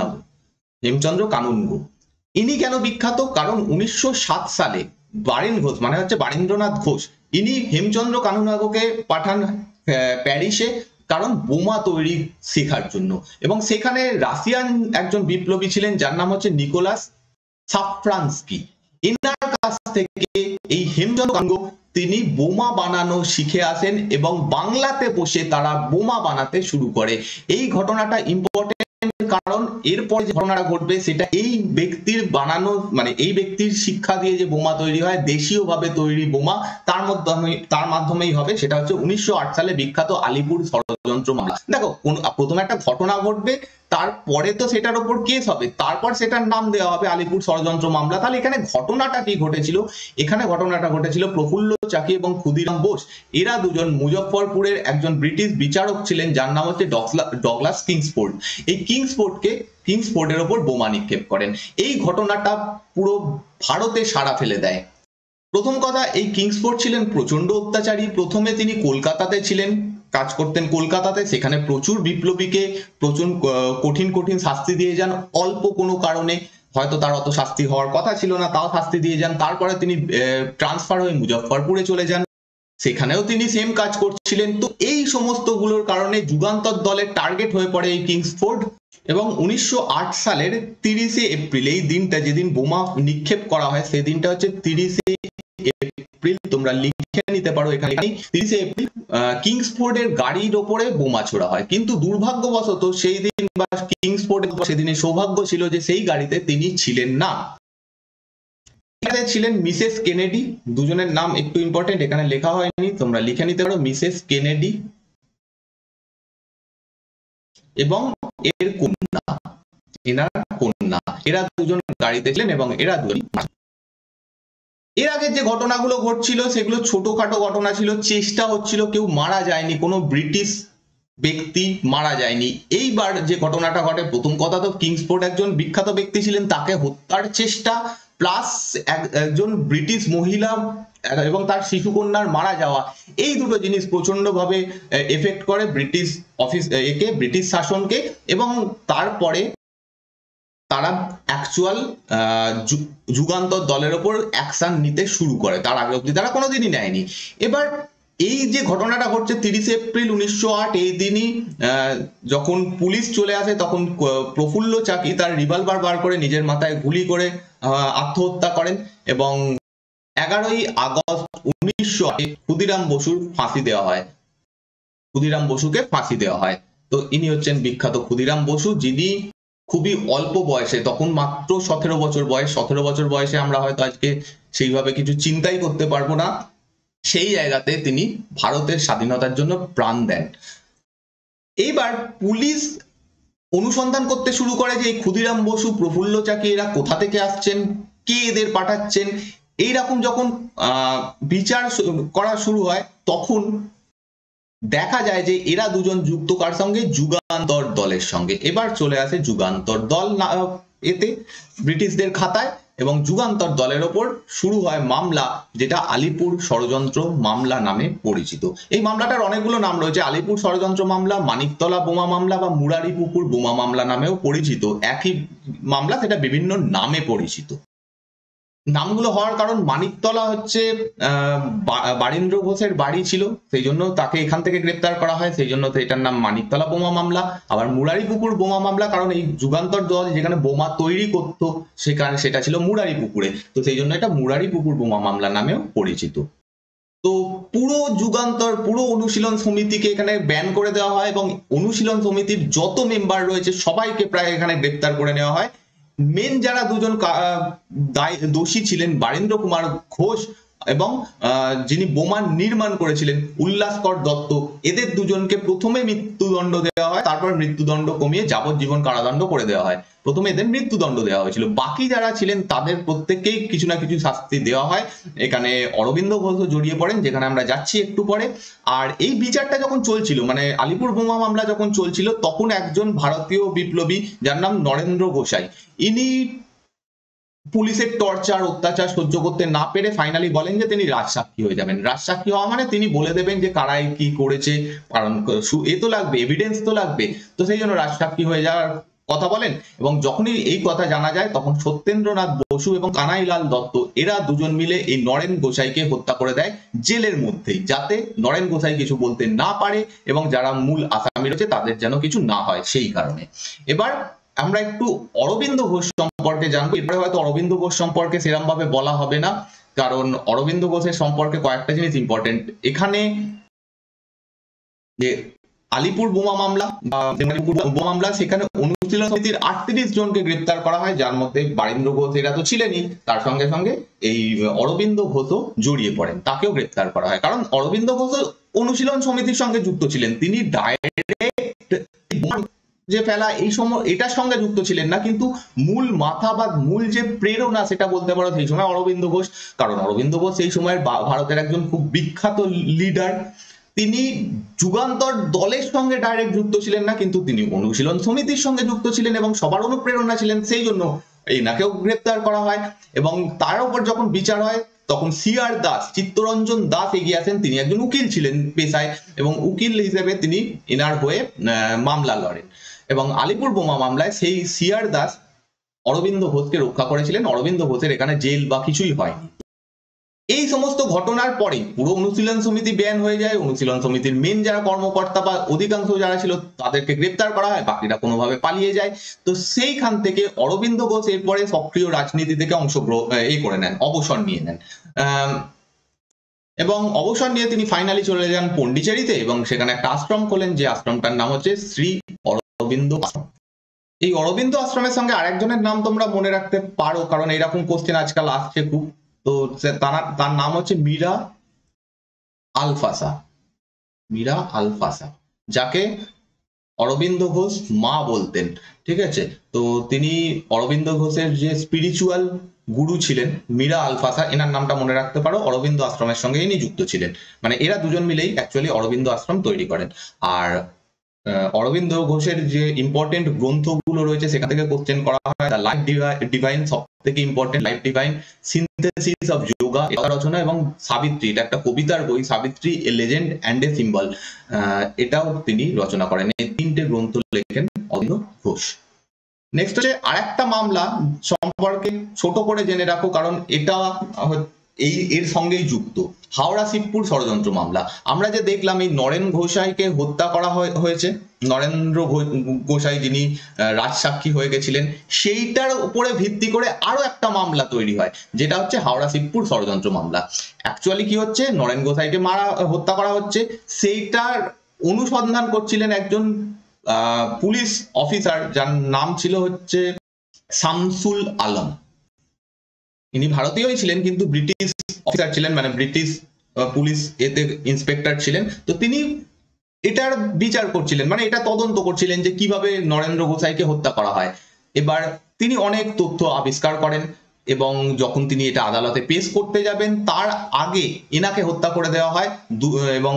[SPEAKER 1] কানুনগো। ইনি কেন বিখ্যাত? কারণ 1907 সালে ঘোষ মানে হচ্ছে বারীন্দ্রনাথ ঘোষ, ইনি হেমচন্দ্র কানুনগোকে পাঠান প্যারিসে, কারণ বোমা তৈরি শেখার জন্য। এবং সেখানে রাশিয়ান একজন বিপ্লবী ছিলেন যার নাম হচ্ছে নিকোলাস সাফরানস্কি। এনার কাছ থেকে এই হেমচন্দ্র কানুনগো তিনি বোমা বানানো শিখে আসেন এবং বাংলাতে বসে তারা বোমা বানাতে শুরু করে। এই ঘটনাটা ইম্পর্টেন্ট কারণ এরপর যে ঘটনাটা ঘটবে সেটা এই ব্যক্তির বানানো, মানে এই ব্যক্তির শিক্ষা দিয়ে যে বোমা তৈরি হয়, দেশীয় ভাবে তৈরি বোমা, তার মাধ্যমেই হবে। সেটা হচ্ছে 1908 সালে বিখ্যাত আলিপুর ষড়যন্ত্র মামলা। দেখো, প্রথমে একটা ঘটনা ঘটবে, তারপরে তো সেটার উপর কেস হবে, তারপর সেটার নাম দেওয়া হবে আলিপুর ষড়যন্ত্র মামলা। তাহলে এখানে ঘটনাটা কি ঘটেছিল? এখানে ঘটনাটা ঘটেছিল প্রফুল্ল চাকি এবং ক্ষুদিরাম বোস, এরা দুজন মুজফ্ফরপুরের একজন ব্রিটিশ বিচারক ছিলেন যার নাম হচ্ছে ডগলাস কিংসফোর্ড। এই কিংসফোর্ডের ওপর বোমা নিক্ষেপ করেন। এই ঘটনাটা পুরো ভারতে সাড়া ফেলে দেয়। প্রথম কথা, এই কিংসফোর্ড ছিলেন প্রচন্ড অত্যাচারী। প্রথমে তিনি কলকাতাতে ছিলেন, কাজ করতেন কলকাতাতে, সেখানে প্রচুর বিপ্লবীকে প্রচুর কঠিন শাস্তি দিয়ে যান অল্প কোনো কারণে, হয়তো তার অত শাস্তি হওয়ার কথা ছিল না, তাও শাস্তি দিয়ে যান। তারপরে তিনি ট্রান্সফার হয়ে মুজফ্ফরপুরে চলে যান, সেখানেও তিনি সেম কাজ করছিলেন। তো এই সমস্ত গুলোর কারণে যুগান্তর দলের টার্গেট হয়ে পড়ে এই কিংসফোর্ড। এবং 1908 সালের 30শে এপ্রিল, এই দিনটা যেদিন বোমা নিক্ষেপ করা হয় সেই দিনটা হচ্ছে 30শে এপ্রিল, তোমরা লিখে নিতে পারো এখানে। 30শে এপ্রিল কিংসফোর্ডের গাড়ির ওপরে বোমা ছোড়া হয়, কিন্তু দুর্ভাগ্যবশত সেই দিন বা কিংসফোর্ডের সেদিনে সৌভাগ্য ছিল যে সেই গাড়িতে তিনি ছিলেন না, ছিলেন মিসেস কেনেডি। দুজনের নাম একটু ইম্পর্টেন্ট, এখানে লেখা হয়নি, তোমরা লিখে নিতে পারো, মিসেস কেনেডি এবং এর কন্যা, এরা দুজন গাড়িতে ছিলেন এবং এরা দুজন। এর আগে যে ঘটনাগুলো ঘটছিল সেগুলো ছোটখাটো ঘটনা ছিল, চেষ্টা হচ্ছিল, কেউ মারা যায়নি, কোনো ব্রিটিশ ব্যক্তি মারা যায়নি। এইবার যে ঘটনাটা ঘটে, প্রথম কথা তো কিংসফোর্ড একজন বিখ্যাত ব্যক্তি ছিলেন, তাকে হত্যার চেষ্টা প্লাস একজন ব্রিটিশ মহিলা এবং তার শিশুকন্যার মারা যাওয়া, এই দুটো জিনিস প্রচন্ড ভাবে এফেক্ট করে ব্রিটিশ শাসনকে। এবং তারপরে তারা অ্যাকচুয়াল যুগান্তর দলের ওপর অ্যাকশন নিতে শুরু করে, তার আগে অব্দি তারা কোনোদিনই নেয়নি। এবার এই যে ঘটনাটা ঘটছে 30শে এপ্রিল 1908, এই দিনই যখন পুলিশ চলে আসে তখন প্রফুল্ল চাকি তার রিভলভার বার করে নিজের মাথায় গুলি করে আত্মহত্যা করেন। এবং 11ই আগস্ট 1908 ক্ষুদিরাম বসুকে ফাঁসি দেওয়া হয়। তো ইনি হচ্ছেন বিখ্যাত ক্ষুদিরাম বসু, যিনি খুবই অল্প বয়সে, তখন মাত্র 17 বছর বয়স, 17 বছর বয়সে আমরা হয়তো আজকে সেইভাবে কিছু চিন্তাই করতে পারবো না, সেই জায়গাতে তিনি ভারতের স্বাধীনতার জন্য প্রাণ দেন। এইবার পুলিশ অনুসন্ধান করতে শুরু করে যে এই ক্ষুদিরাম বসু, প্রফুল্ল চাকি এরা কোথা থেকে আসছেন, কে এদের পাঠাচ্ছেন। এইরকম যখন বিচার করা শুরু হয়, তখন দেখা যায় যে এরা দুজন যুক্ত কার সঙ্গে, যুগান্তর দলের সঙ্গে। এবার চলে আসে যুগান্তর দল এতে ব্রিটিশদের খাতায়, এবং যুগান্তর দলের ওপর শুরু হয় মামলা, যেটা আলিপুর ষড়যন্ত্র মামলা নামে পরিচিত। এই মামলাটার অনেকগুলো নাম রয়েছে, আলিপুর ষড়যন্ত্র মামলা, মানিকতলা বোমা মামলা বা মুরারিপুকুর বোমা মামলা নামেও পরিচিত। একই মামলা, সেটা বিভিন্ন নামে পরিচিত। নামগুলো হওয়ার কারণ, মানিকতলা হচ্ছে বারীন্দ্র ঘোষের বাড়ি ছিল, সেই জন্য তাকে এখান থেকে গ্রেপ্তার করা হয়, সেই জন্য এটার নাম মানিকতলা বোমা মামলা। আবার মুরারিপুকুর বোমা মামলা, কারণ এই যুগান্তর দল যেখানে বোমা তৈরি করতো সেখানে সেটা ছিল মুরারিপুকুরে, তো সেই জন্য এটা মুরারিপুকুর বোমা মামলা নামেও পরিচিত। তো পুরো যুগান্তর, পুরো অনুশীলন সমিতিকে এখানে ব্যান করে দেওয়া হয়, এবং অনুশীলন সমিতির যত মেম্বার রয়েছে সবাইকে প্রায় এখানে গ্রেপ্তার করে নেওয়া হয়। মেন যারা দুজন দোষী ছিলেন, বারীন্দ্র কুমার ঘোষ এবং যিনি বোমা নির্মাণ করেছিলেন উল্লাসকর দত্ত, এদের দুজনকে প্রথমে মৃত্যুদণ্ড দেওয়া হয়, তারপর মৃত্যুদণ্ড কমিয়ে যাবজ্জীবন কারাদণ্ড করে দেওয়া হয়। প্রথমে এদের মৃত্যুদণ্ড দেওয়া হয়েছিল, বাকি যারা ছিলেন তাদের প্রত্যেককেই কিছু না কিছু শাস্তি দেওয়া হয়। এখানে অরবিন্দ ঘোষও জড়িয়ে পড়েন, যেখানে আমরা যাচ্ছি একটু পরে। আর এই বিচারটা যখন চলছিল, মানে আলিপুর বোমা মামলা যখন চলছিল, তখন একজন ভারতীয় বিপ্লবী যার নাম নরেন্দ্র গোসাই, ইনি পুলিশের টর্চার, অত্যাচার সহ্য করতে না পেরে ফাইনালি বলেন যে তিনি রাজসাক্ষী হয়ে যাবেন। রাজসাক্ষী হওয়া মানে তিনি বলে দেবেন যে কারাই কি করেছে, কারণ এ তো লাগবে, এভিডেন্স তো লাগবে, তো সেই জন্য রাজসাক্ষী হয়ে যাওয়ার কথা বলেন। এবং যখনই এই কথা জানা যায়, তখন সত্যেন্দ্রনাথ বসু এবং কানাইলাল দত্ত এরা দুজন মিলে এই নরেন গোসাইকে হত্যা করে দেয় জেলের মধ্যেই, যাতে নরেন গোসাই কিছু বলতে না পারে এবং যারা মূল আসামি রয়েছে তাদের যেন কিছু না হয়, সেই কারণে। এবার আমরা একটু অরবিন্দ ঘোষ সম্পর্কে জানবো। এরপরে হয়তো অরবিন্দ ঘোষ সম্পর্কে সেরকম ভাবে বলা হবে না, কারণ অরবিন্দ ঘোষের সম্পর্কে কয়েকটা জিনিস ইম্পর্টেন্ট এখানে। যে আলিপুর বোমা মামলা বা বোমা মামলা, সেখানে অনুশীলন সমিতির 38 জনকে গ্রেপ্তার করা হয়, যার মধ্যে বারীন্দ্র ঘোষ এরা তো ছিলেনই, তার সঙ্গে সঙ্গে এই অরবিন্দ ঘোষও জড়িয়ে পড়েন, তাকেও গ্রেপ্তার করা হয়। কারণ অরবিন্দ ঘোষ অনুশীলন সমিতির সঙ্গে যুক্ত ছিলেন, তিনি ডাইরেক্ট যে ফেলা এই সময় এটার সঙ্গে যুক্ত ছিলেন না, কিন্তু মূল মাথা বা মূল যে প্রেরণা সেটা বলতে পারো সেই সময় অরবিন্দ ঘোষ। কারণ অরবিন্দ ঘোষ সেই সময় ভারতের একজন খুব বিখ্যাত লিডার, তিনি যুগান্তর দলের সঙ্গে ডাইরেক্ট যুক্ত ছিলেন না, কিন্তু তিনি অনুশীলন সমিতির সঙ্গে যুক্ত ছিলেন এবং সবার অনুপ্রেরণা ছিলেন, সেই জন্য এনাকেও গ্রেপ্তার করা হয়। এবং তার উপর যখন বিচার হয়, তখন সিআর দাস, চিত্তরঞ্জন দাস এগিয়ে আসেন, তিনি একজন উকিল ছিলেন পেশায়, এবং উকিল হিসেবে তিনি এনার হয়ে মামলা লড়েন। এবং আলিপুর বোমা মামলায় সেই সিআর দাস অরবিন্দ ঘোষকে রক্ষা করেছিলেন, অরবিন্দ ঘোষের এখানে জেল বা কিছুই হয়নি। এই সমস্ত ঘটনার পরে পুরো অনুশীলন সমিতি ব্যান হয়ে যায়, অনুশীলন সমিতির মেন যারা কর্মকর্তা বা অধিকাংশ যারা ছিল তাদেরকে গ্রেপ্তার করা হয়, বাকিরা কোনোভাবে পালিয়ে যায়। তো সেইখান থেকে অরবিন্দ ঘোষ এরপরে সক্রিয় রাজনীতি থেকে করে নেন, অবসর নিয়ে নেন। এবং অবসর নিয়ে তিনি ফাইনালি চলে যান পন্ডিচেরিতে, এবং সেখানে একটা আশ্রম খোলেন, যে আশ্রমটার নাম হচ্ছে শ্রী অরবিন্দ আশ্রম। এই অরবিন্দ আশ্রমের সঙ্গে আরেকজনের নাম তোমরা মনে রাখতে পারো, কারণ এরকম কোশ্চেন আজকাল আসছে খুব। তো তার নাম হচ্ছে মীরা আলফাসা, মীরা আলফাসা, যাকে অরবিন্দ ঘোষ মা বলতেন। ঠিক আছে, তো তিনি অরবিন্দ ঘোষের যে স্পিরিচুয়াল গুরু ছিলেন মীরা আলফাসা, এনার নামটা মনে রাখতে পারো। অরবিন্দ আশ্রমের সঙ্গে ইনি যুক্ত ছিলেন, মানে এরা দুজন মিলেই অ্যাকচুয়ালি অরবিন্দ আশ্রম তৈরি করেন। আর অরবিন্দ ঘোষের যে ইম্পর্টেন্ট গ্রন্থগুলো রয়েছে সেখান থেকে কোশ্চেন করা হয়। দ্য লাইফ ডিভাইন, সব থেকে important, life divine, synthesis of yoga এটা রচনা, এবং সাবিত্রী, এটা একটা কবিতার বই, Savitri a legend and a symbol, এটাও তিনি রচনা করেন। এই 3টে গ্রন্থ লেখেন অরবিন্দ ঘোষ। নেক্সট হচ্ছে আরেকটা মামলা সম্পর্কে ছোট করে জেনে রাখো, কারণ এটা এর সঙ্গেই যুক্ত, হাওড়া শিবপুর ষড়যন্ত্র মামলা। আমরা যে দেখলাম এই নরেন গোসাইকে হত্যা করা হয়েছে, নরেন্দ্র গোসাই যিনি রাজসাক্ষী হয়ে গেছিলেন, সেইটার উপরে ভিত্তি করে আরো একটা মামলা তৈরি হয়, যেটা হচ্ছে হাওড়া শিবপুর ষড়যন্ত্র মামলা। অ্যাকচুয়ালি কি হচ্ছে, নরেন গোসাইকে হত্যা করা হচ্ছে, সেইটার অনুসন্ধান করছিলেন একজন পুলিশ অফিসার যার নাম ছিল হচ্ছে শামসুল আলম। ইনি ভারতীয়ই ছিলেন কিন্তু ব্রিটিশ অফিসার ছিলেন, মানে ব্রিটিশ পুলিশ এতে ইন্সপেক্টর ছিলেন। তো তিনি এটার বিচার করছিলেন, মানে এটা তদন্ত করছিলেন যে কিভাবে নরেন্দ্র গোসাইকে হত্যা করা হয়। এবার তিনি অনেক তথ্য আবিষ্কার করেন এবং যখন তিনি এটা আদালতে পেশ করতে যাবেন তার আগে এনাকে হত্যা করে দেওয়া হয়। এবং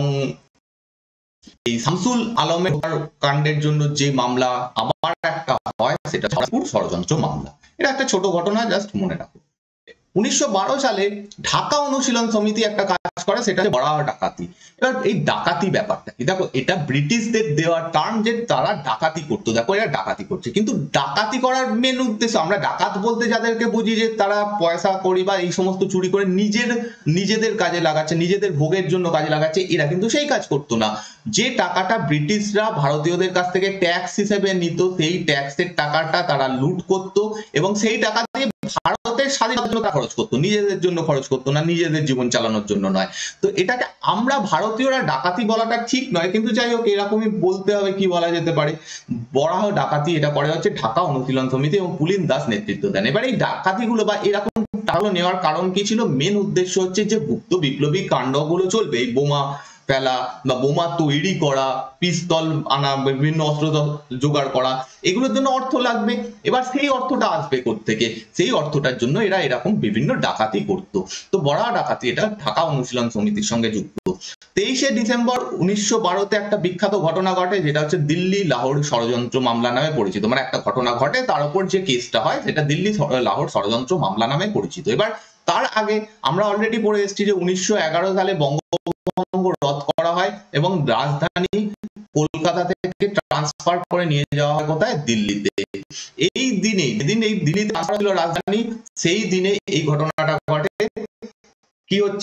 [SPEAKER 1] এই শামসুল আলমের কাণ্ডের জন্য যে মামলা আবার একটা হয় সেটা ষড়যন্ত্র মামলা। এটা একটা ছোট ঘটনা, জাস্ট মনে রাখো। 1912 সালে ঢাকা অনুশীলন সমিতি একটা কাজ করে, সেটা হচ্ছে বরাহ ডাকাতি। এবার এই ডাকাতি ব্যাপারটা কি, দেখো এটা ব্রিটিশদের দেওয়ার টার্ম যে তারা ডাকাতি করতো, দেখো এরা ডাকাতি করছে, কিন্তু ডাকাতি করার মেন উদ্দেশ্য, আমরা ডাকাত বলতে যাদেরকে বুঝি যে তারা পয়সা করি বা এই সমস্ত চুরি করে নিজেদের কাজে লাগাচ্ছে, নিজেদের ভোগের জন্য কাজে লাগাচ্ছে, এরা কিন্তু সেই কাজ করতো না। যে টাকাটা ব্রিটিশরা ভারতীয়দের কাছ থেকে ট্যাক্স হিসেবে নিত, সেই ট্যাক্সের টাকাটা তারা লুট করতো এবং সেই টাকা দিয়ে ভারতের স্বাধীনতার জন্য খরচ করতো, নিজেদের জন্য খরচ করতো না, নিজেদের জীবন চালানোর জন্য নয়। তো এটাকে আমরা ভারতীয়রা ডাকাতি বলাটা ঠিক নয়, কিন্তু যাই হোক এরকমই বলতে হবে, কি বলা যেতে পারে। বরাহ ডাকাতি এটা করে হচ্ছে ঢাকা অনুশীলন সমিতি এবং পুলিন দাস নেতৃত্ব দেন। এবার এই ডাকাতিগুলো বা এরকম টাকাগুলো নেওয়ার কারণ কি ছিল, মেন উদ্দেশ্য হচ্ছে যে গুপ্ত বিপ্লবী কাণ্ডগুলো চলবে, এই বোমা ফেলা বা বোমা তৈরি করা, পিস্তল আনা, বিভিন্ন অস্ত্র জোগাড় করা, এগুলোর জন্য অর্থ লাগবে। এবার সেই অর্থটা আসবে কোত্থেকে, সেই অর্থটার জন্য এরা এরকম বিভিন্ন ডাকাতি করত। তো বরাহ ডাকাতি এটা ঢাকা অনুশীলন সমিতির সঙ্গে যুক্ত। 23শে ডিসেম্বর 1912-তে একটা বিখ্যাত ঘটনা ঘটে, যেটা হচ্ছে দিল্লি লাহোর ষড়যন্ত্র মামলা নামে পরিচিত। মানে একটা ঘটনা ঘটে, তার উপর যে কেসটা হয় সেটা দিল্লি লাহোর ষড়যন্ত্র মামলা নামে পরিচিত। এবার তার আগে আমরা অলরেডি পড়ে এসেছি যে 1911 সালে বঙ্গভঙ্গ রদ করা হয় এবং রাজধানী কলকাতা থেকে ট্রান্সফার করে নিয়ে যাওয়া হয় কোথায়, দিল্লিতে। এই দিনে দিল্লি ট্রান্সফার ছিল রাজধানী, সেই দিনে এই ঘটনাটা ঘটে। কি হচ্ছে,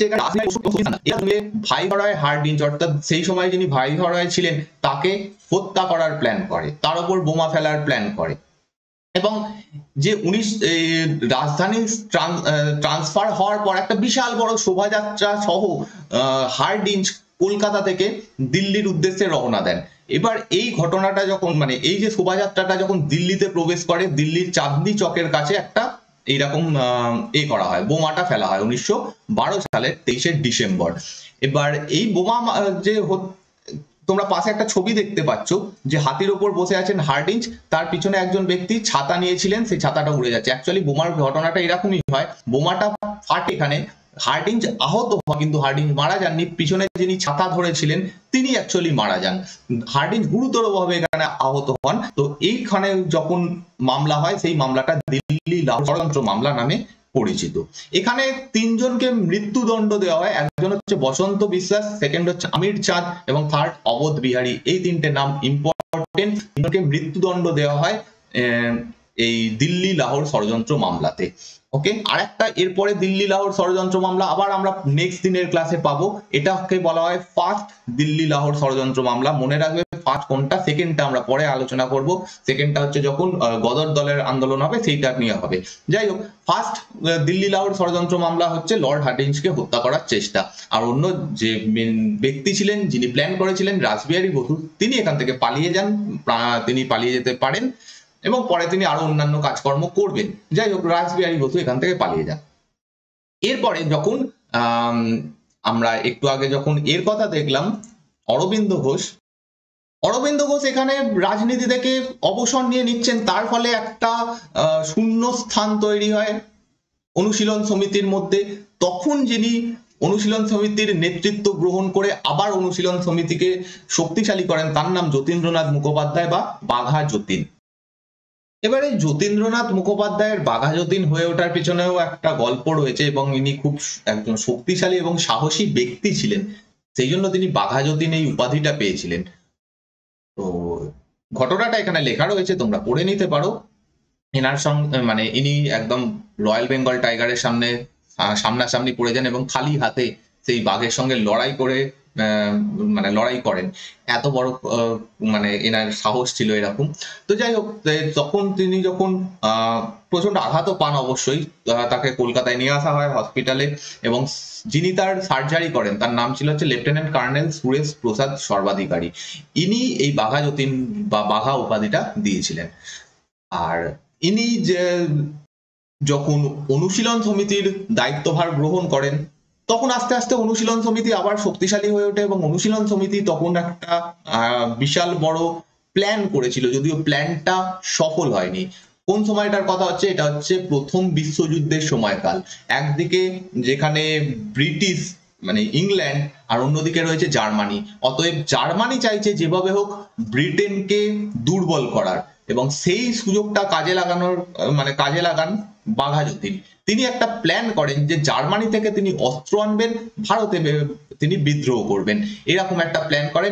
[SPEAKER 1] ভাইহরয় হার্ডিঞ্জ, অর্থাৎ সেই সময় যিনি ভাইহরয় ছিলেন তাকে হত্যা করার প্ল্যান করে, তার উপর বোমা ফেলার প্ল্যান করে। এবং যে রাজধানী ট্রান্সফার হওয়ার পর একটা বিশাল বড় শোভাযাত্রা সহ হার্ডিঞ্জ কলকাতা থেকে দিল্লির উদ্দেশ্যে রওনা দেন। এবার এই ঘটনাটা যখন, মানে এই যে শোভাযাত্রাটা যখন দিল্লিতে প্রবেশ করে, দিল্লির চাঁদনি চকের কাছে একটা এইরকম করা হয়, বোমাটা ফেলা হয় 1912 সালের 23শে ডিসেম্বর। এবার এই বোমা যে তোমরা পাশে একটা ছবি দেখতে পাচ্ছ, যে হাতির উপর বসে আছেন হার্ডিঞ্জ, তার পিছনে একজন ব্যক্তি ছাতা নিয়েছিলেন, সেই ছাতাটা উড়ে যাচ্ছে। অ্যাকচুয়ালি বোমার ঘটনাটা এরকমই হয়, বোমাটা ফাটে, এখানে হার্ডিঞ্জ আহত হয় কিন্তু হার্ডিঞ্জ মারা যাননি, পিছনে যিনি ছাতা ধরেছিলেন তিনি অ্যাকচুয়ালি মারা যান। হার্ডিঞ্জ গুরুতরভাবে এখানে আহত হন। তো এইখানে যখন মামলা হয়, সেই মামলাটা দিল্লি লাহোর ষড়যন্ত্র মামলা নামে পরিচিত। এখানে তিনজনকে মৃত্যুদণ্ড দেওয়া হয়, একজন হচ্ছে বসন্ত বিশ্বাস, সেকেন্ড হচ্ছে আমির চাঁদ এবং থার্ড অবোধ বিহারী। এই তিনটে নাম ইম্পর্টেন্ট, তিনজনকে মৃত্যুদণ্ড দেওয়া হয় এই দিল্লি লাহোর ষড়যন্ত্র মামলাতে। ওকে, আর একটা এরপরে দিল্লি লাহোর ষড়যন্ত্র মামলা আবার আমরা নেক্সট দিনের ক্লাসে পাবো, এটাকে বলা হয় ফার্স্ট দিল্লি লাহোর ষড়যন্ত্র মামলা। মনে রাখবে ফার্স্ট কোনটা, সেকেন্ডটা আমরা পরে আলোচনা করব। সেকেন্ডটা হচ্ছে যখন গদর দলের আন্দোলন হবে সেইটা নিয়ে হবে। যাই হোক, ফার্স্ট দিল্লি লাহোর ষড়যন্ত্র মামলা হচ্ছে লর্ড হার্ডিঞ্জকে হত্যা করার চেষ্টা। আর অন্য যে ব্যক্তি ছিলেন যিনি প্ল্যান করেছিলেন, রাসবিহারী বসু, তিনি এখান থেকে পালিয়ে যান, তিনি পালিয়ে যেতে পারেন এবং পরে তিনি আরো অন্যান্য কাজকর্ম করবেন। যাই হোক, রাসবিহারী বসু এখান থেকে পালিয়ে যান। এরপরে যখন আমরা একটু আগে যখন এর কথা দেখলাম, অরবিন্দ ঘোষ এখানে রাজনীতি থেকে অবসর নিয়ে নিচ্ছেন, তার ফলে একটা শূন্য স্থান তৈরি হয় অনুশীলন সমিতির মধ্যে। তখন যিনি অনুশীলন সমিতির নেতৃত্ব গ্রহণ করে আবার অনুশীলন সমিতিকে শক্তিশালী করেন, তার নাম যতীন্দ্রনাথ মুখোপাধ্যায় বা বাঘা যতীন। এবারে যতীন্দ্রনাথ মুখোপাধ্যায়ের বাঘা যতীন হয়ে ওঠার পিছনেও একটা গল্প রয়েছে এবং ইনি খুব একজন শক্তিশালী এবং সাহসী ব্যক্তি ছিলেন, সেই জন্য তিনি বাঘা যতীন এই উপাধিটা পেয়েছিলেন। তো ঘটনাটা এখানে লেখা রয়েছে, তোমরা পড়ে নিতে পারো। এনার সঙ্গে মানে ইনি একদম রয়্যাল বেঙ্গল টাইগারের সামনাসামনি পড়ে যান এবং খালি হাতে সেই বাঘের সঙ্গে লড়াই করে মানে লড়াই করেন, এত বড় মানে এনার সাহস ছিল এরকম। তো যাই হোক, তখন তিনি যখন প্রচন্ড আঘাতও পান অবশ্যই, তাকে কলকাতায় নিয়ে আসা হয় হসপিটালে, এবং যিনি তার সার্জারি করেন তার নাম ছিল হচ্ছে লেফটেন্যান্ট কর্নেল সুরেশ প্রসাদ সর্বাধিকারী। ইনি এই বাঘা যতীন বা বাঘা উপাধিটা দিয়েছিলেন। আর ইনি যে যখন অনুশীলন সমিতির দায়িত্বভার গ্রহণ করেন, তখন আস্তে আস্তে অনুশীলন সমিতি আবার শক্তিশালী হয়ে ওঠে, এবং অনুশীলন সমিতি তখন একটা বিশাল বড় প্ল্যান করেছিল, যদিও প্ল্যানটা সফল হয়নি। কোন সময়টার কথা হচ্ছে? এটা হচ্ছে প্রথম বিশ্বযুদ্ধের সময়কাল। একদিকে যেখানে ব্রিটিশ মানে ইংল্যান্ড, আর অন্যদিকে রয়েছে জার্মানি। অতএব জার্মানি চাইছে যেভাবে হোক ব্রিটেনকে দুর্বল করার, এবং সেই সুযোগটা কাজে লাগানোর মানে কাজে লাগান বাঘা যতীন। তিনি একটা প্ল্যান করেন যে জার্মানি থেকে তিনি অস্ত্র আনবেন, ভারতে তিনি বিদ্রোহ করবেন। এরকম একটা প্ল্যান করেন।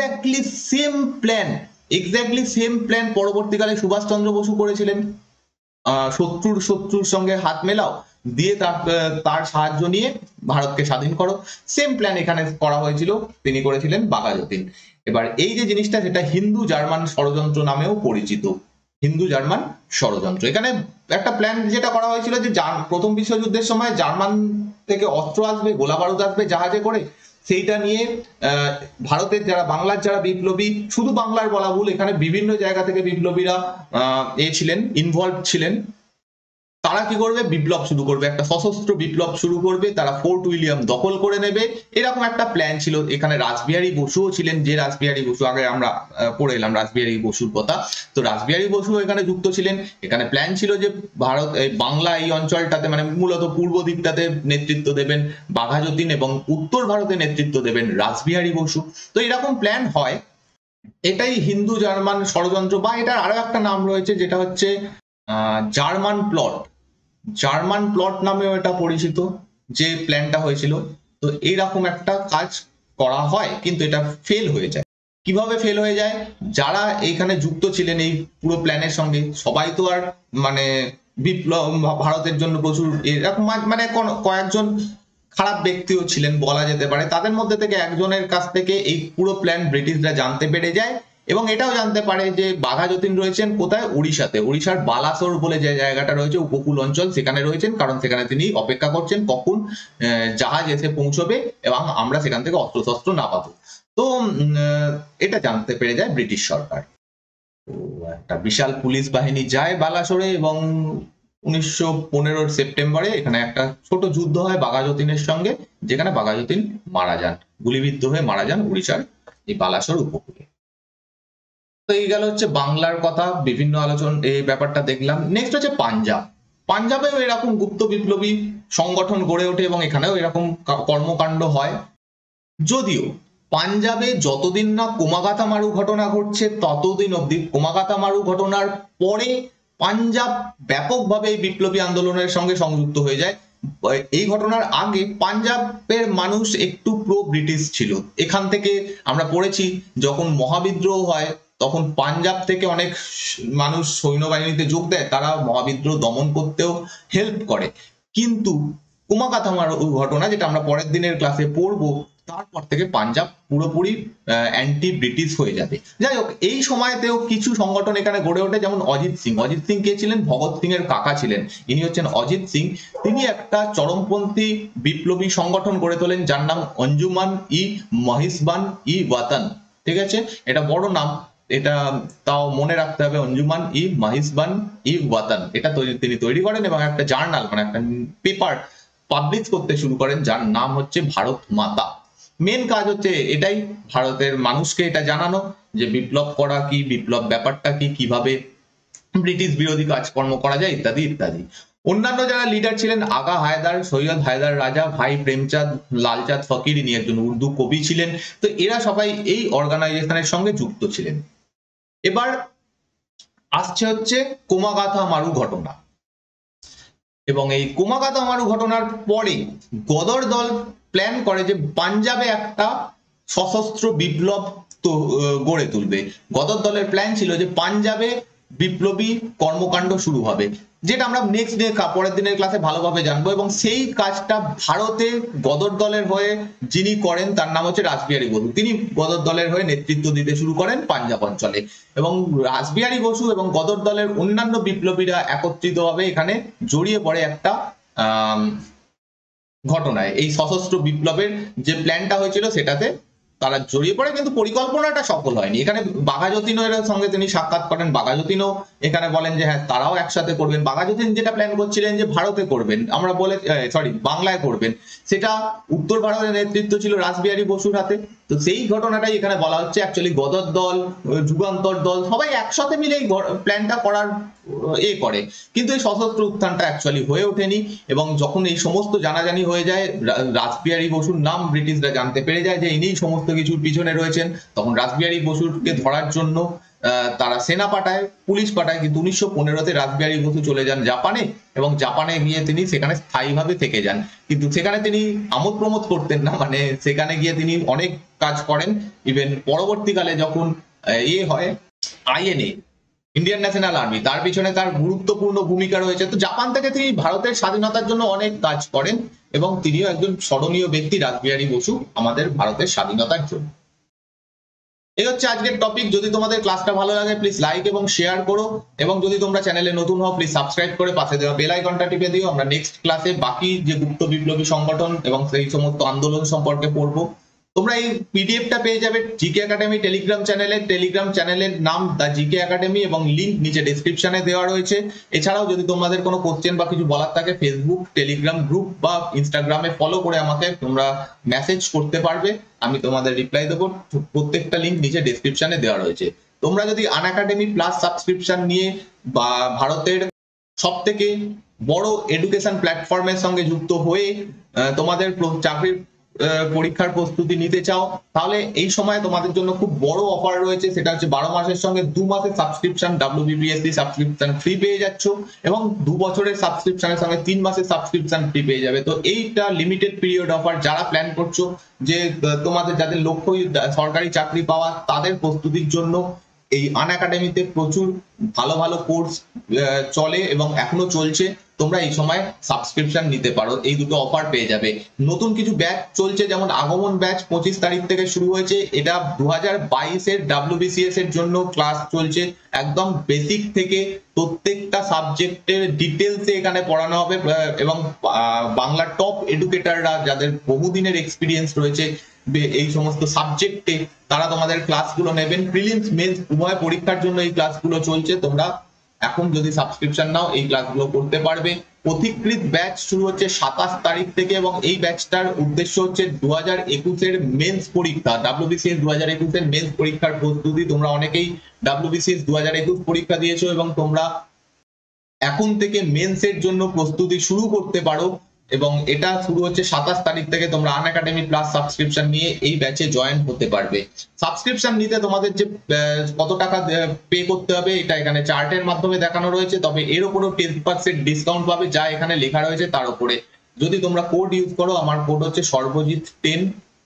[SPEAKER 1] এক্স্যাক্টলি সেম প্ল্যান পরবর্তীকালে সুভাষচন্দ্র বসু করেছিলেন। শত্রুর সঙ্গে হাত মেলাও, দিয়ে তার সাহায্য নিয়ে ভারতকে স্বাধীন করো। সেম প্ল্যান এখানে করা হয়েছিল, তিনি করেছিলেন বাঘা যতীন। এবার এই যে জিনিসটা, সেটা হিন্দু জার্মান ষড়যন্ত্র নামেও পরিচিত। হিন্দু জার্মান ষড়যন্ত্র, এখানে একটা প্ল্যান যেটা করা হয়েছিল যে প্রথম বিশ্বযুদ্ধের সময় জার্মান থেকে অস্ত্র আসবে, গোলা বারুদ আসবে জাহাজে করে, সেইটা নিয়ে ভারতের বাংলার যারা বিপ্লবী, শুধু বাংলার বলা ভুল, এখানে বিভিন্ন জায়গা থেকে বিপ্লবীরা ইনভলভ ছিলেন। তারা কি করবে? বিপ্লব শুরু করবে, একটা সশস্ত্র বিপ্লব শুরু করবে, তারা ফোর্ট উইলিয়াম দখল করে নেবে, এরকম একটা প্ল্যান ছিল। এখানে রাসবিহারী বসুও ছিলেন, যে রাসবিহারী বসু আগে আমরা পড়ে এলাম রাসবিহারী বসুর কথা। তো রাসবিহারী বসু এখানে যুক্ত ছিলেন। এখানে প্ল্যান ছিল যে বাংলা এই অঞ্চলটাতে, মানে মূলত পূর্ব দিকটাতে নেতৃত্ব দেবেন বাঘা যতীন, এবং উত্তর ভারতে নেতৃত্ব দেবেন রাসবিহারী বসু। তো এরকম প্ল্যান হয়। এটাই হিন্দু জার্মান ষড়যন্ত্র, বা এটার আরো একটা নাম রয়েছে, যেটা হচ্ছে জার্মান প্লট নামেও এটা পরিচিত, যে প্ল্যানটা হয়েছিল। তো এইরকম একটা কাজ করা হয়, কিন্তু এটা ফেল হয়ে যায়। কিভাবে ফেল হয়ে যায়? যারা এইখানে যুক্ত ছিলেন এই পুরো প্ল্যানের সঙ্গে, সবাই তো আর মানে বিপ্লব ভারতের জন্য প্রচুর এরকম মানে কয়েকজন খারাপ ব্যক্তিও ছিলেন বলা যেতে পারে। তাদের মধ্যে থেকে একজনের কাছ থেকে এই পুরো প্ল্যান ব্রিটিশরা জানতে পেরে যায়, এবং এটাও জানতে পারে যে বাঘা যতীন রয়েছেন কোথায়? উড়িষ্যাতে। উড়িষ্যার বালাসোর বলে যে জায়গাটা রয়েছে, উপকূল অঞ্চল, সেখানে রয়েছেন। কারণ সেখানে তিনি অপেক্ষা করছেন কখন জাহাজ এসে পৌঁছবে এবং আমরা সেখান থেকে অস্ত্রশস্ত্র না পাবো। তো এটা জানতে পেরে যায় ব্রিটিশ সরকার। তো একটা বিশাল পুলিশ বাহিনী যায় বালাসোরে, এবং 1915 সেপ্টেম্বরে এখানে একটা ছোট যুদ্ধ হয় বাঘা যতীনের সঙ্গে, যেখানে বাঘা যতীন মারা যান, গুলিবিদ্ধ হয়ে মারা যান উড়িষ্যার এই বালাসোর উপকূলে। তো এই গেল হচ্ছে বাংলার কথা, বিভিন্ন আলোচনা এই ব্যাপারটা দেখলাম। নেক্সট হচ্ছে পাঞ্জাবেও এরকম গুপ্ত বিপ্লবী সংগঠন গড়ে ওঠে, এবং এখানেও এরকম কর্মকাণ্ড হয়। যদিও পাঞ্জাবে যতদিন না কোমাগাতা মারু ঘটনা ঘটছে ততদিন অব্দি, কোমাগাতা মারু ঘটনার পরে পাঞ্জাব ব্যাপকভাবে এই বিপ্লবী আন্দোলনের সঙ্গে সংযুক্ত হয়ে যায়। এই ঘটনার আগে পাঞ্জাবের মানুষ একটু প্রো ব্রিটিশ ছিল। এখান থেকে আমরা পড়েছি, যখন মহাবিদ্রোহ হয় তখন পাঞ্জাব থেকে অনেক মানুষ সৈন্যবাহিনীতে যোগ দেয়, তারা মহাবিদ্রোহ দমন করতেও হেল্প করে। কিন্তু কোমাগাতা মারু ঘটনা, যেটা আমরা পরের দিনের ক্লাসে পড়বো, তারপর থেকে পাঞ্জাব পুরোপুরি অ্যান্টি ব্রিটিশ হয়ে যাবে। যাই হোক, এই সময়তেও কিছু সংগঠন এখানে গড়ে ওঠে, যেমন অজিত সিং কে ছিলেন? ভগৎ সিং এর কাকা ছিলেন, ইনি হচ্ছেন অজিত সিং। তিনি একটা চরমপন্থী বিপ্লবী সংগঠন গড়ে তোলেন, যার নাম অঞ্জুমান ই মহিসবান ই ওয়াতান। ঠিক আছে, এটা বড় নাম, এটা তাও মনে রাখতে হবে, অঞ্জুমান ই মহিসবান ই ওয়াতান। এটা তিনি তৈরি করেন, এবং একটা জার্নাল মানে একটা পেপার পাবলিশ করতে শুরু করেন, যার নাম হচ্ছে ভারত মাতা। মেন কাজ হচ্ছে এটাই, ভারতের মানুষকে এটা জানানো যে বিপ্লব করা কি, বিপ্লব ব্যাপারটা কি, কিভাবে ব্রিটিশ বিরোধী কাজকর্ম করা যায়, ইত্যাদি ইত্যাদি। অন্যান্য যারা লিডার ছিলেন, আগা হায়দার, সৈয়দ হায়দার রাজা, ভাই প্রেমচাঁদ, লালচাঁদ ফকির, ইনি একজন উর্দু কবি ছিলেন। তো এরা সবাই এই অর্গানাইজেশনের সঙ্গে যুক্ত ছিলেন। এবার আসছে হচ্ছে কোমাগাথা মারু ঘটনা, এবং এই কোমাগাথা মারু ঘটনার পরে গদর দল প্ল্যান করে যে পাঞ্জাবে একটা সশস্ত্র বিপ্লব গড়ে তুলবে। গদর দলের প্ল্যান ছিল যে পাঞ্জাবে বিপ্লবী কর্মকাণ্ড শুরু হবে। যেটা আমরা নেক্সট ডে পরের দিনের ক্লাসে ভালোভাবে জানবো। এবং সেই কাজটা ভারতে গদর দলের হয়ে যিনি করেন তার নাম হচ্ছে রাসবিহারী বসু। তিনি গদর দলের হয়ে নেতৃত্ব দিতে শুরু করেন পাঞ্জাব অঞ্চলে, এবং রাসবিহারী বসু এবং গদর দলের অন্যান্য বিপ্লবীরা একত্রিতভাবে এখানে জড়িয়ে পড়ে একটা ঘটনায়। এই সশস্ত্র বিপ্লবের যে প্ল্যানটা হয়েছিল সেটাতে তারা জড়িয়ে পড়ে, কিন্তু পরিকল্পনাটা সফল হয়নি। এখানে বাঘাযতীনের সঙ্গে তিনি সাক্ষাৎ করেন, বাঘাযতীনও এখানে বলেন যে হ্যাঁ তারাও একসাথে করবেন। বাঘাযতীন যেটা প্ল্যান করছিলেন যে ভারতে করবেন, আমরা বলে বাংলায় করবেন, সেটা উত্তর ভারতের নেতৃত্ব ছিল রাসবিহারী বসুর হাতে। তো সেই ঘটনাটাই এখানে বলা হচ্ছে। অ্যাকচুয়ালি গদর দল, যুগান্তর দল সবাই একসাথে মিলে এই প্ল্যানটা করার করে, কিন্তু এই সশস্ত্র উত্থানটা অ্যাকচুয়ালি হয়ে ওঠেনি। এবং যখন এই সমস্ত জানাজানি হয়ে যায়, রাসবিহারী বসুর নাম ব্রিটিশরা জানতে পেরে যায় যে ইনি সমস্ত কিছুর পিছনে রয়েছেন, তখন রাসবিহারী বসুকে ধরার জন্য তারা সেনা পাঠায়, পুলিশ পাঠায়। কিন্তু 1915-তে রাসবিহারী বসু চলে যান জাপানে, এবং জাপানে গিয়ে তিনি সেখানে স্থায়ীভাবে থেকে যান। কিন্তু সেখানে তিনি আমোদ প্রমোদ করতেন না, মানে সেখানে গিয়ে তিনি অনেক কাজ করেন। ইভেন পরবর্তীকালে যখন হয় আইএনএ, ইন্ডিয়ান ন্যাশনাল আর্মি, তার পিছনে তার গুরুত্বপূর্ণ ভূমিকা রয়েছে। তো জাপান থেকে তিনি ভারতের স্বাধীনতার জন্য অনেক কাজ করেন, এবং তিনিও একজন স্মরণীয় ব্যক্তি রাসবিহারী বসু আমাদের ভারতের স্বাধীনতার জন্য। এই হচ্ছে আজকের টপিক। যদি তোমাদের ক্লাসটা ভালো লাগে প্লিজ লাইক এবং শেয়ার করো, এবং যদি তোমরা চ্যানেলে নতুন হও প্লিজ সাবস্ক্রাইব করে পাশে দেওয়া বেল আইকনটা টিপে দিও। আমরা নেক্সট ক্লাসে বাকি যে গুপ্ত বিপ্লবী সংগঠন এবং সেই সমস্ত আন্দোলন সম্পর্কে পড়বো। তোমরা এই পিডিএফটা পেয়ে যাবে জিকে একাডেমি টেলিগ্রাম চ্যানেলের নাম দা জিকে একাডেমি, এবং লিংক নিচে ডেসক্রিপশনে দেওয়া রয়েছে। এছাড়াও যদি তোমাদের কোনো কোশ্চেন বা কিছু বলার থাকে, ফেসবুক, টেলিগ্রাম গ্রুপ বা ইনস্টাগ্রামে ফলো করে আমাকে তোমরা মেসেজ করতে পারবে, আমি তোমাদের রিপ্লাই দেবো। প্রত্যেকটা লিংক নিচে ডেসক্রিপশনে দেওয়া রয়েছে। তোমরা যদি আনএকাডেমি প্লাস সাবস্ক্রিপশন নিয়ে বা ভারতের সব থেকে বড় এডুকেশন প্ল্যাটফর্মের সঙ্গে যুক্ত হয়ে তোমাদের চাকরির পরীক্ষার প্রস্তুতি নিতে চাও, তাহলে এই সময় তোমাদের জন্য খুব বড় অফার রয়েছে। সেটা হচ্ছে 12 মাসের সঙ্গে 2 মাসের সাবস্ক্রিপশন WBPSC সাবস্ক্রিপশন ফ্রি পেয়ে যাচ্ছ, এবং 2 বছরের সাবস্ক্রিপশনের সঙ্গে 3 মাসের সাবস্ক্রিপশন ফ্রি পেয়ে যাবে। তো এইটা লিমিটেড পিরিয়ড অফার। যারা প্ল্যান করছো যে তোমাদের যাদের লক্ষ্যই সরকারি চাকরি পাওয়া, তাদের প্রস্তুতির জন্য এই আনএকাডেমিতে প্রচুর ভালো ভালো কোর্স চলে এবং এখনো চলছে। তোমরা এই সময় সাবস্ক্রিপশন নিতে পারো, এই দুটো অফার পেয়ে যাবে। নতুন কিছু ব্যাচ চলছে, যেমন আগমন ব্যাচ 25 তারিখ থেকে শুরু হয়েছে। এটা 2022-এর WBCS এর জন্য ক্লাস চলছে। একদম বেসিক থেকে প্রত্যেকটা সাবজেক্টের ডিটেলসে এখানে পড়ানো হবে, এবং বাংলার টপ এডুকেটররা যাদের বহুদিনের এক্সপিরিয়েন্স রয়েছে এই সমস্ত সাবজেক্টে, তারা তোমাদের ক্লাসগুলো নেবেন। প্রিলিমস মেন্স উভয় পরীক্ষার জন্য এই ক্লাসগুলো চলছে। তোমরা এখন যদি সাবস্ক্রিপশন নাও এই ক্লাসগুলো করতে পারবে। পথিকৃৎ ব্যাচ শুরু হচ্ছে 27 তারিখ থেকে, এবং এই ব্যাচটার উদ্দেশ্য হচ্ছে 2021-এর মেন্স পরীক্ষা, WBCS 2021-এর মেন্স পরীক্ষার প্রস্তুতি। তোমরা অনেকেই WBCS 2021 পরীক্ষা দিয়েছো, এবং তোমরা এখন থেকে মেন্সের জন্য প্রস্তুতি শুরু করতে পারো। এবং এটা শুরু হচ্ছে 27 তারিখ থেকে। তোমরা আনএকাডেমি প্লাস সাবস্ক্রিপশন নিয়ে এই ব্যাচে জয়েন হতে পারবে। সাবস্ক্রিপশন নিতে তোমাদের যে কত টাকা পে করতে হবে এটা এখানে চার্টের মাধ্যমে দেখানো রয়েছে, তবে এর উপরও 10% ডিসকাউন্ট পাবে, যা এখানে লেখা রয়েছে তার উপরে। যদি তোমরা কোড ইউজ করো, আমার কোড হচ্ছে সর্বজিৎ10,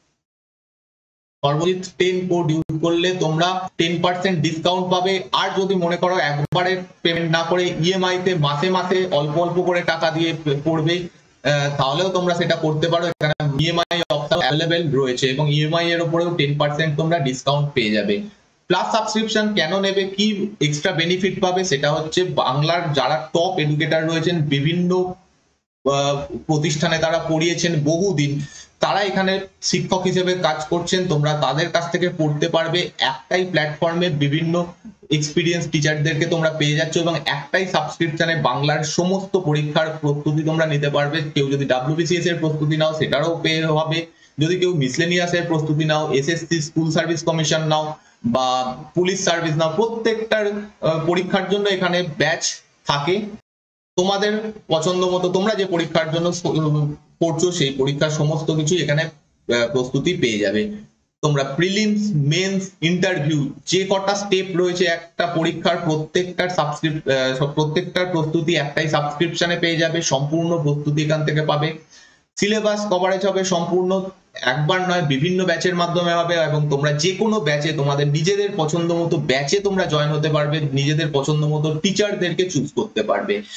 [SPEAKER 1] কোড ইউজ করলে তোমরা 10% ডিসকাউন্ট পাবে। আর যদি মনে করো একবারে পেমেন্ট না করে ইএমআই তে মাসে মাসে অল্প অল্প করে টাকা দিয়ে পড়বে, তাহলেও তোমরা সেটা করতে পারো। এখানে ইএমআই অপশন অ্যাভেলেবেল রয়েছে, এবং ইএমআই এর উপরেও 10% তোমরা ডিসকাউন্ট পেয়ে যাবে। প্লাস সাবস্ক্রিপশন কেন নেবে, কি এক্সট্রা বেনিফিট পাবে, সেটা হচ্ছে বাংলার যারা টপ এডুকেটর রয়েছেন, বিভিন্ন প্রতিষ্ঠানে তারা পড়িয়েছেন বহুদিন, তারা এখানে শিক্ষক হিসেবে কাজ করছেন। তোমরা তাদের কাছ থেকে পড়তে পারবে। একটাই প্ল্যাটফর্মে বিভিন্ন এক্সপিরিয়েন্স টিচারদেরকে তোমরা পেয়ে যাচ্ছ, এবং একটাই সাবস্ক্রিপশনে বাংলার সমস্ত পরীক্ষার প্রস্তুতি তোমরা নিতে পারবে। কেউ যদি WBCS এর প্রস্তুতি নাও সেটারও পেয়ে হবে, যদি কেউ মিসলেনিয়াস এর প্রস্তুতি নাও, SSC স্কুল সার্ভিস কমিশন নাও বা পুলিশ সার্ভিস নাও, প্রত্যেকটার পরীক্ষার জন্য এখানে ব্যাচ থাকে। তোমাদের পছন্দ মতো তোমরা যে পরীক্ষার জন্য পড়ছো সেই পরীক্ষার সমস্ত কিছু এখানে প্রস্তুতি পেয়ে যাবে। তোমরা প্রিলিমস, মেন্স, ইন্টারভিউ যে কটা স্টেপ রয়েছে একটা পরীক্ষার, প্রত্যেকটার প্রস্তুতি একটাই সাবস্ক্রিপশনে পেয়ে যাবে। সম্পূর্ণ প্রস্তুতি এখান থেকে পাবে। সিলেবাস কভারেজ হবে সম্পূর্ণ, একবার নয় বিভিন্ন ব্যাচের মাধ্যমে হবে, এবং তোমরা যে কোনো ব্যাচে তোমাদের নিজেদের পছন্দ মতো ব্যাচে তোমরা জয়েন হতে পারবে, নিজেদের পছন্দ মতো টিচারদেরকে চুজ করতে পারবে।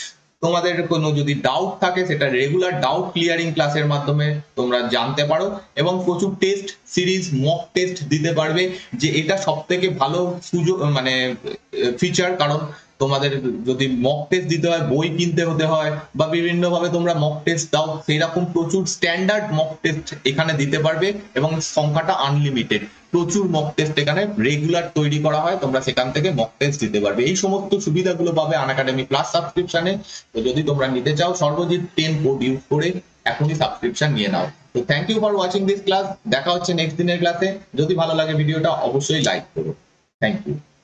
[SPEAKER 1] তোমাদের কোনো যদি ডাউট থাকে সেটা রেগুলার ডাউট ক্লিয়ারিং ক্লাসের মাধ্যমে তোমরা জানতে পারো, এবং প্রচুর টেস্ট সিরিজ মক টেস্ট দিতে পারবে, যে এটা সব থেকে ভালো সুযোগ মানে ফিচার। কারণ তোমাদের যদি মক টেস্ট দিতে হয় বই কিনতে হতে হয়, বা বিভিন্ন ভাবে তোমরা মক টেস্ট দাও, সেই রকম প্রচুর স্ট্যান্ডার্ড মক টেস্ট এখানে দিতে পারবে, এবং সংখ্যাটা আনলিমিটেড। প্রচুর মক টেস্ট এখানে রেগুলার তৈরি করা হয়, তোমরা সেখান থেকে মক টেস্ট দিতে পারবে। এই সমস্ত সুবিধাগুলো পাবে আনএকাডেমি প্লাস সাবস্ক্রিপশনে। তো যদি তোমরা নিতে চাও সর্বজিৎ 10 কোড ইউজ করে এখনই সাবস্ক্রিপশন নিয়ে নাও। তো thank you for watching this class. দেখা হচ্ছে নেক্সট দিনের ক্লাসে। যদি ভালো লাগে ভিডিওটা অবশ্যই লাইক করো। Thank you.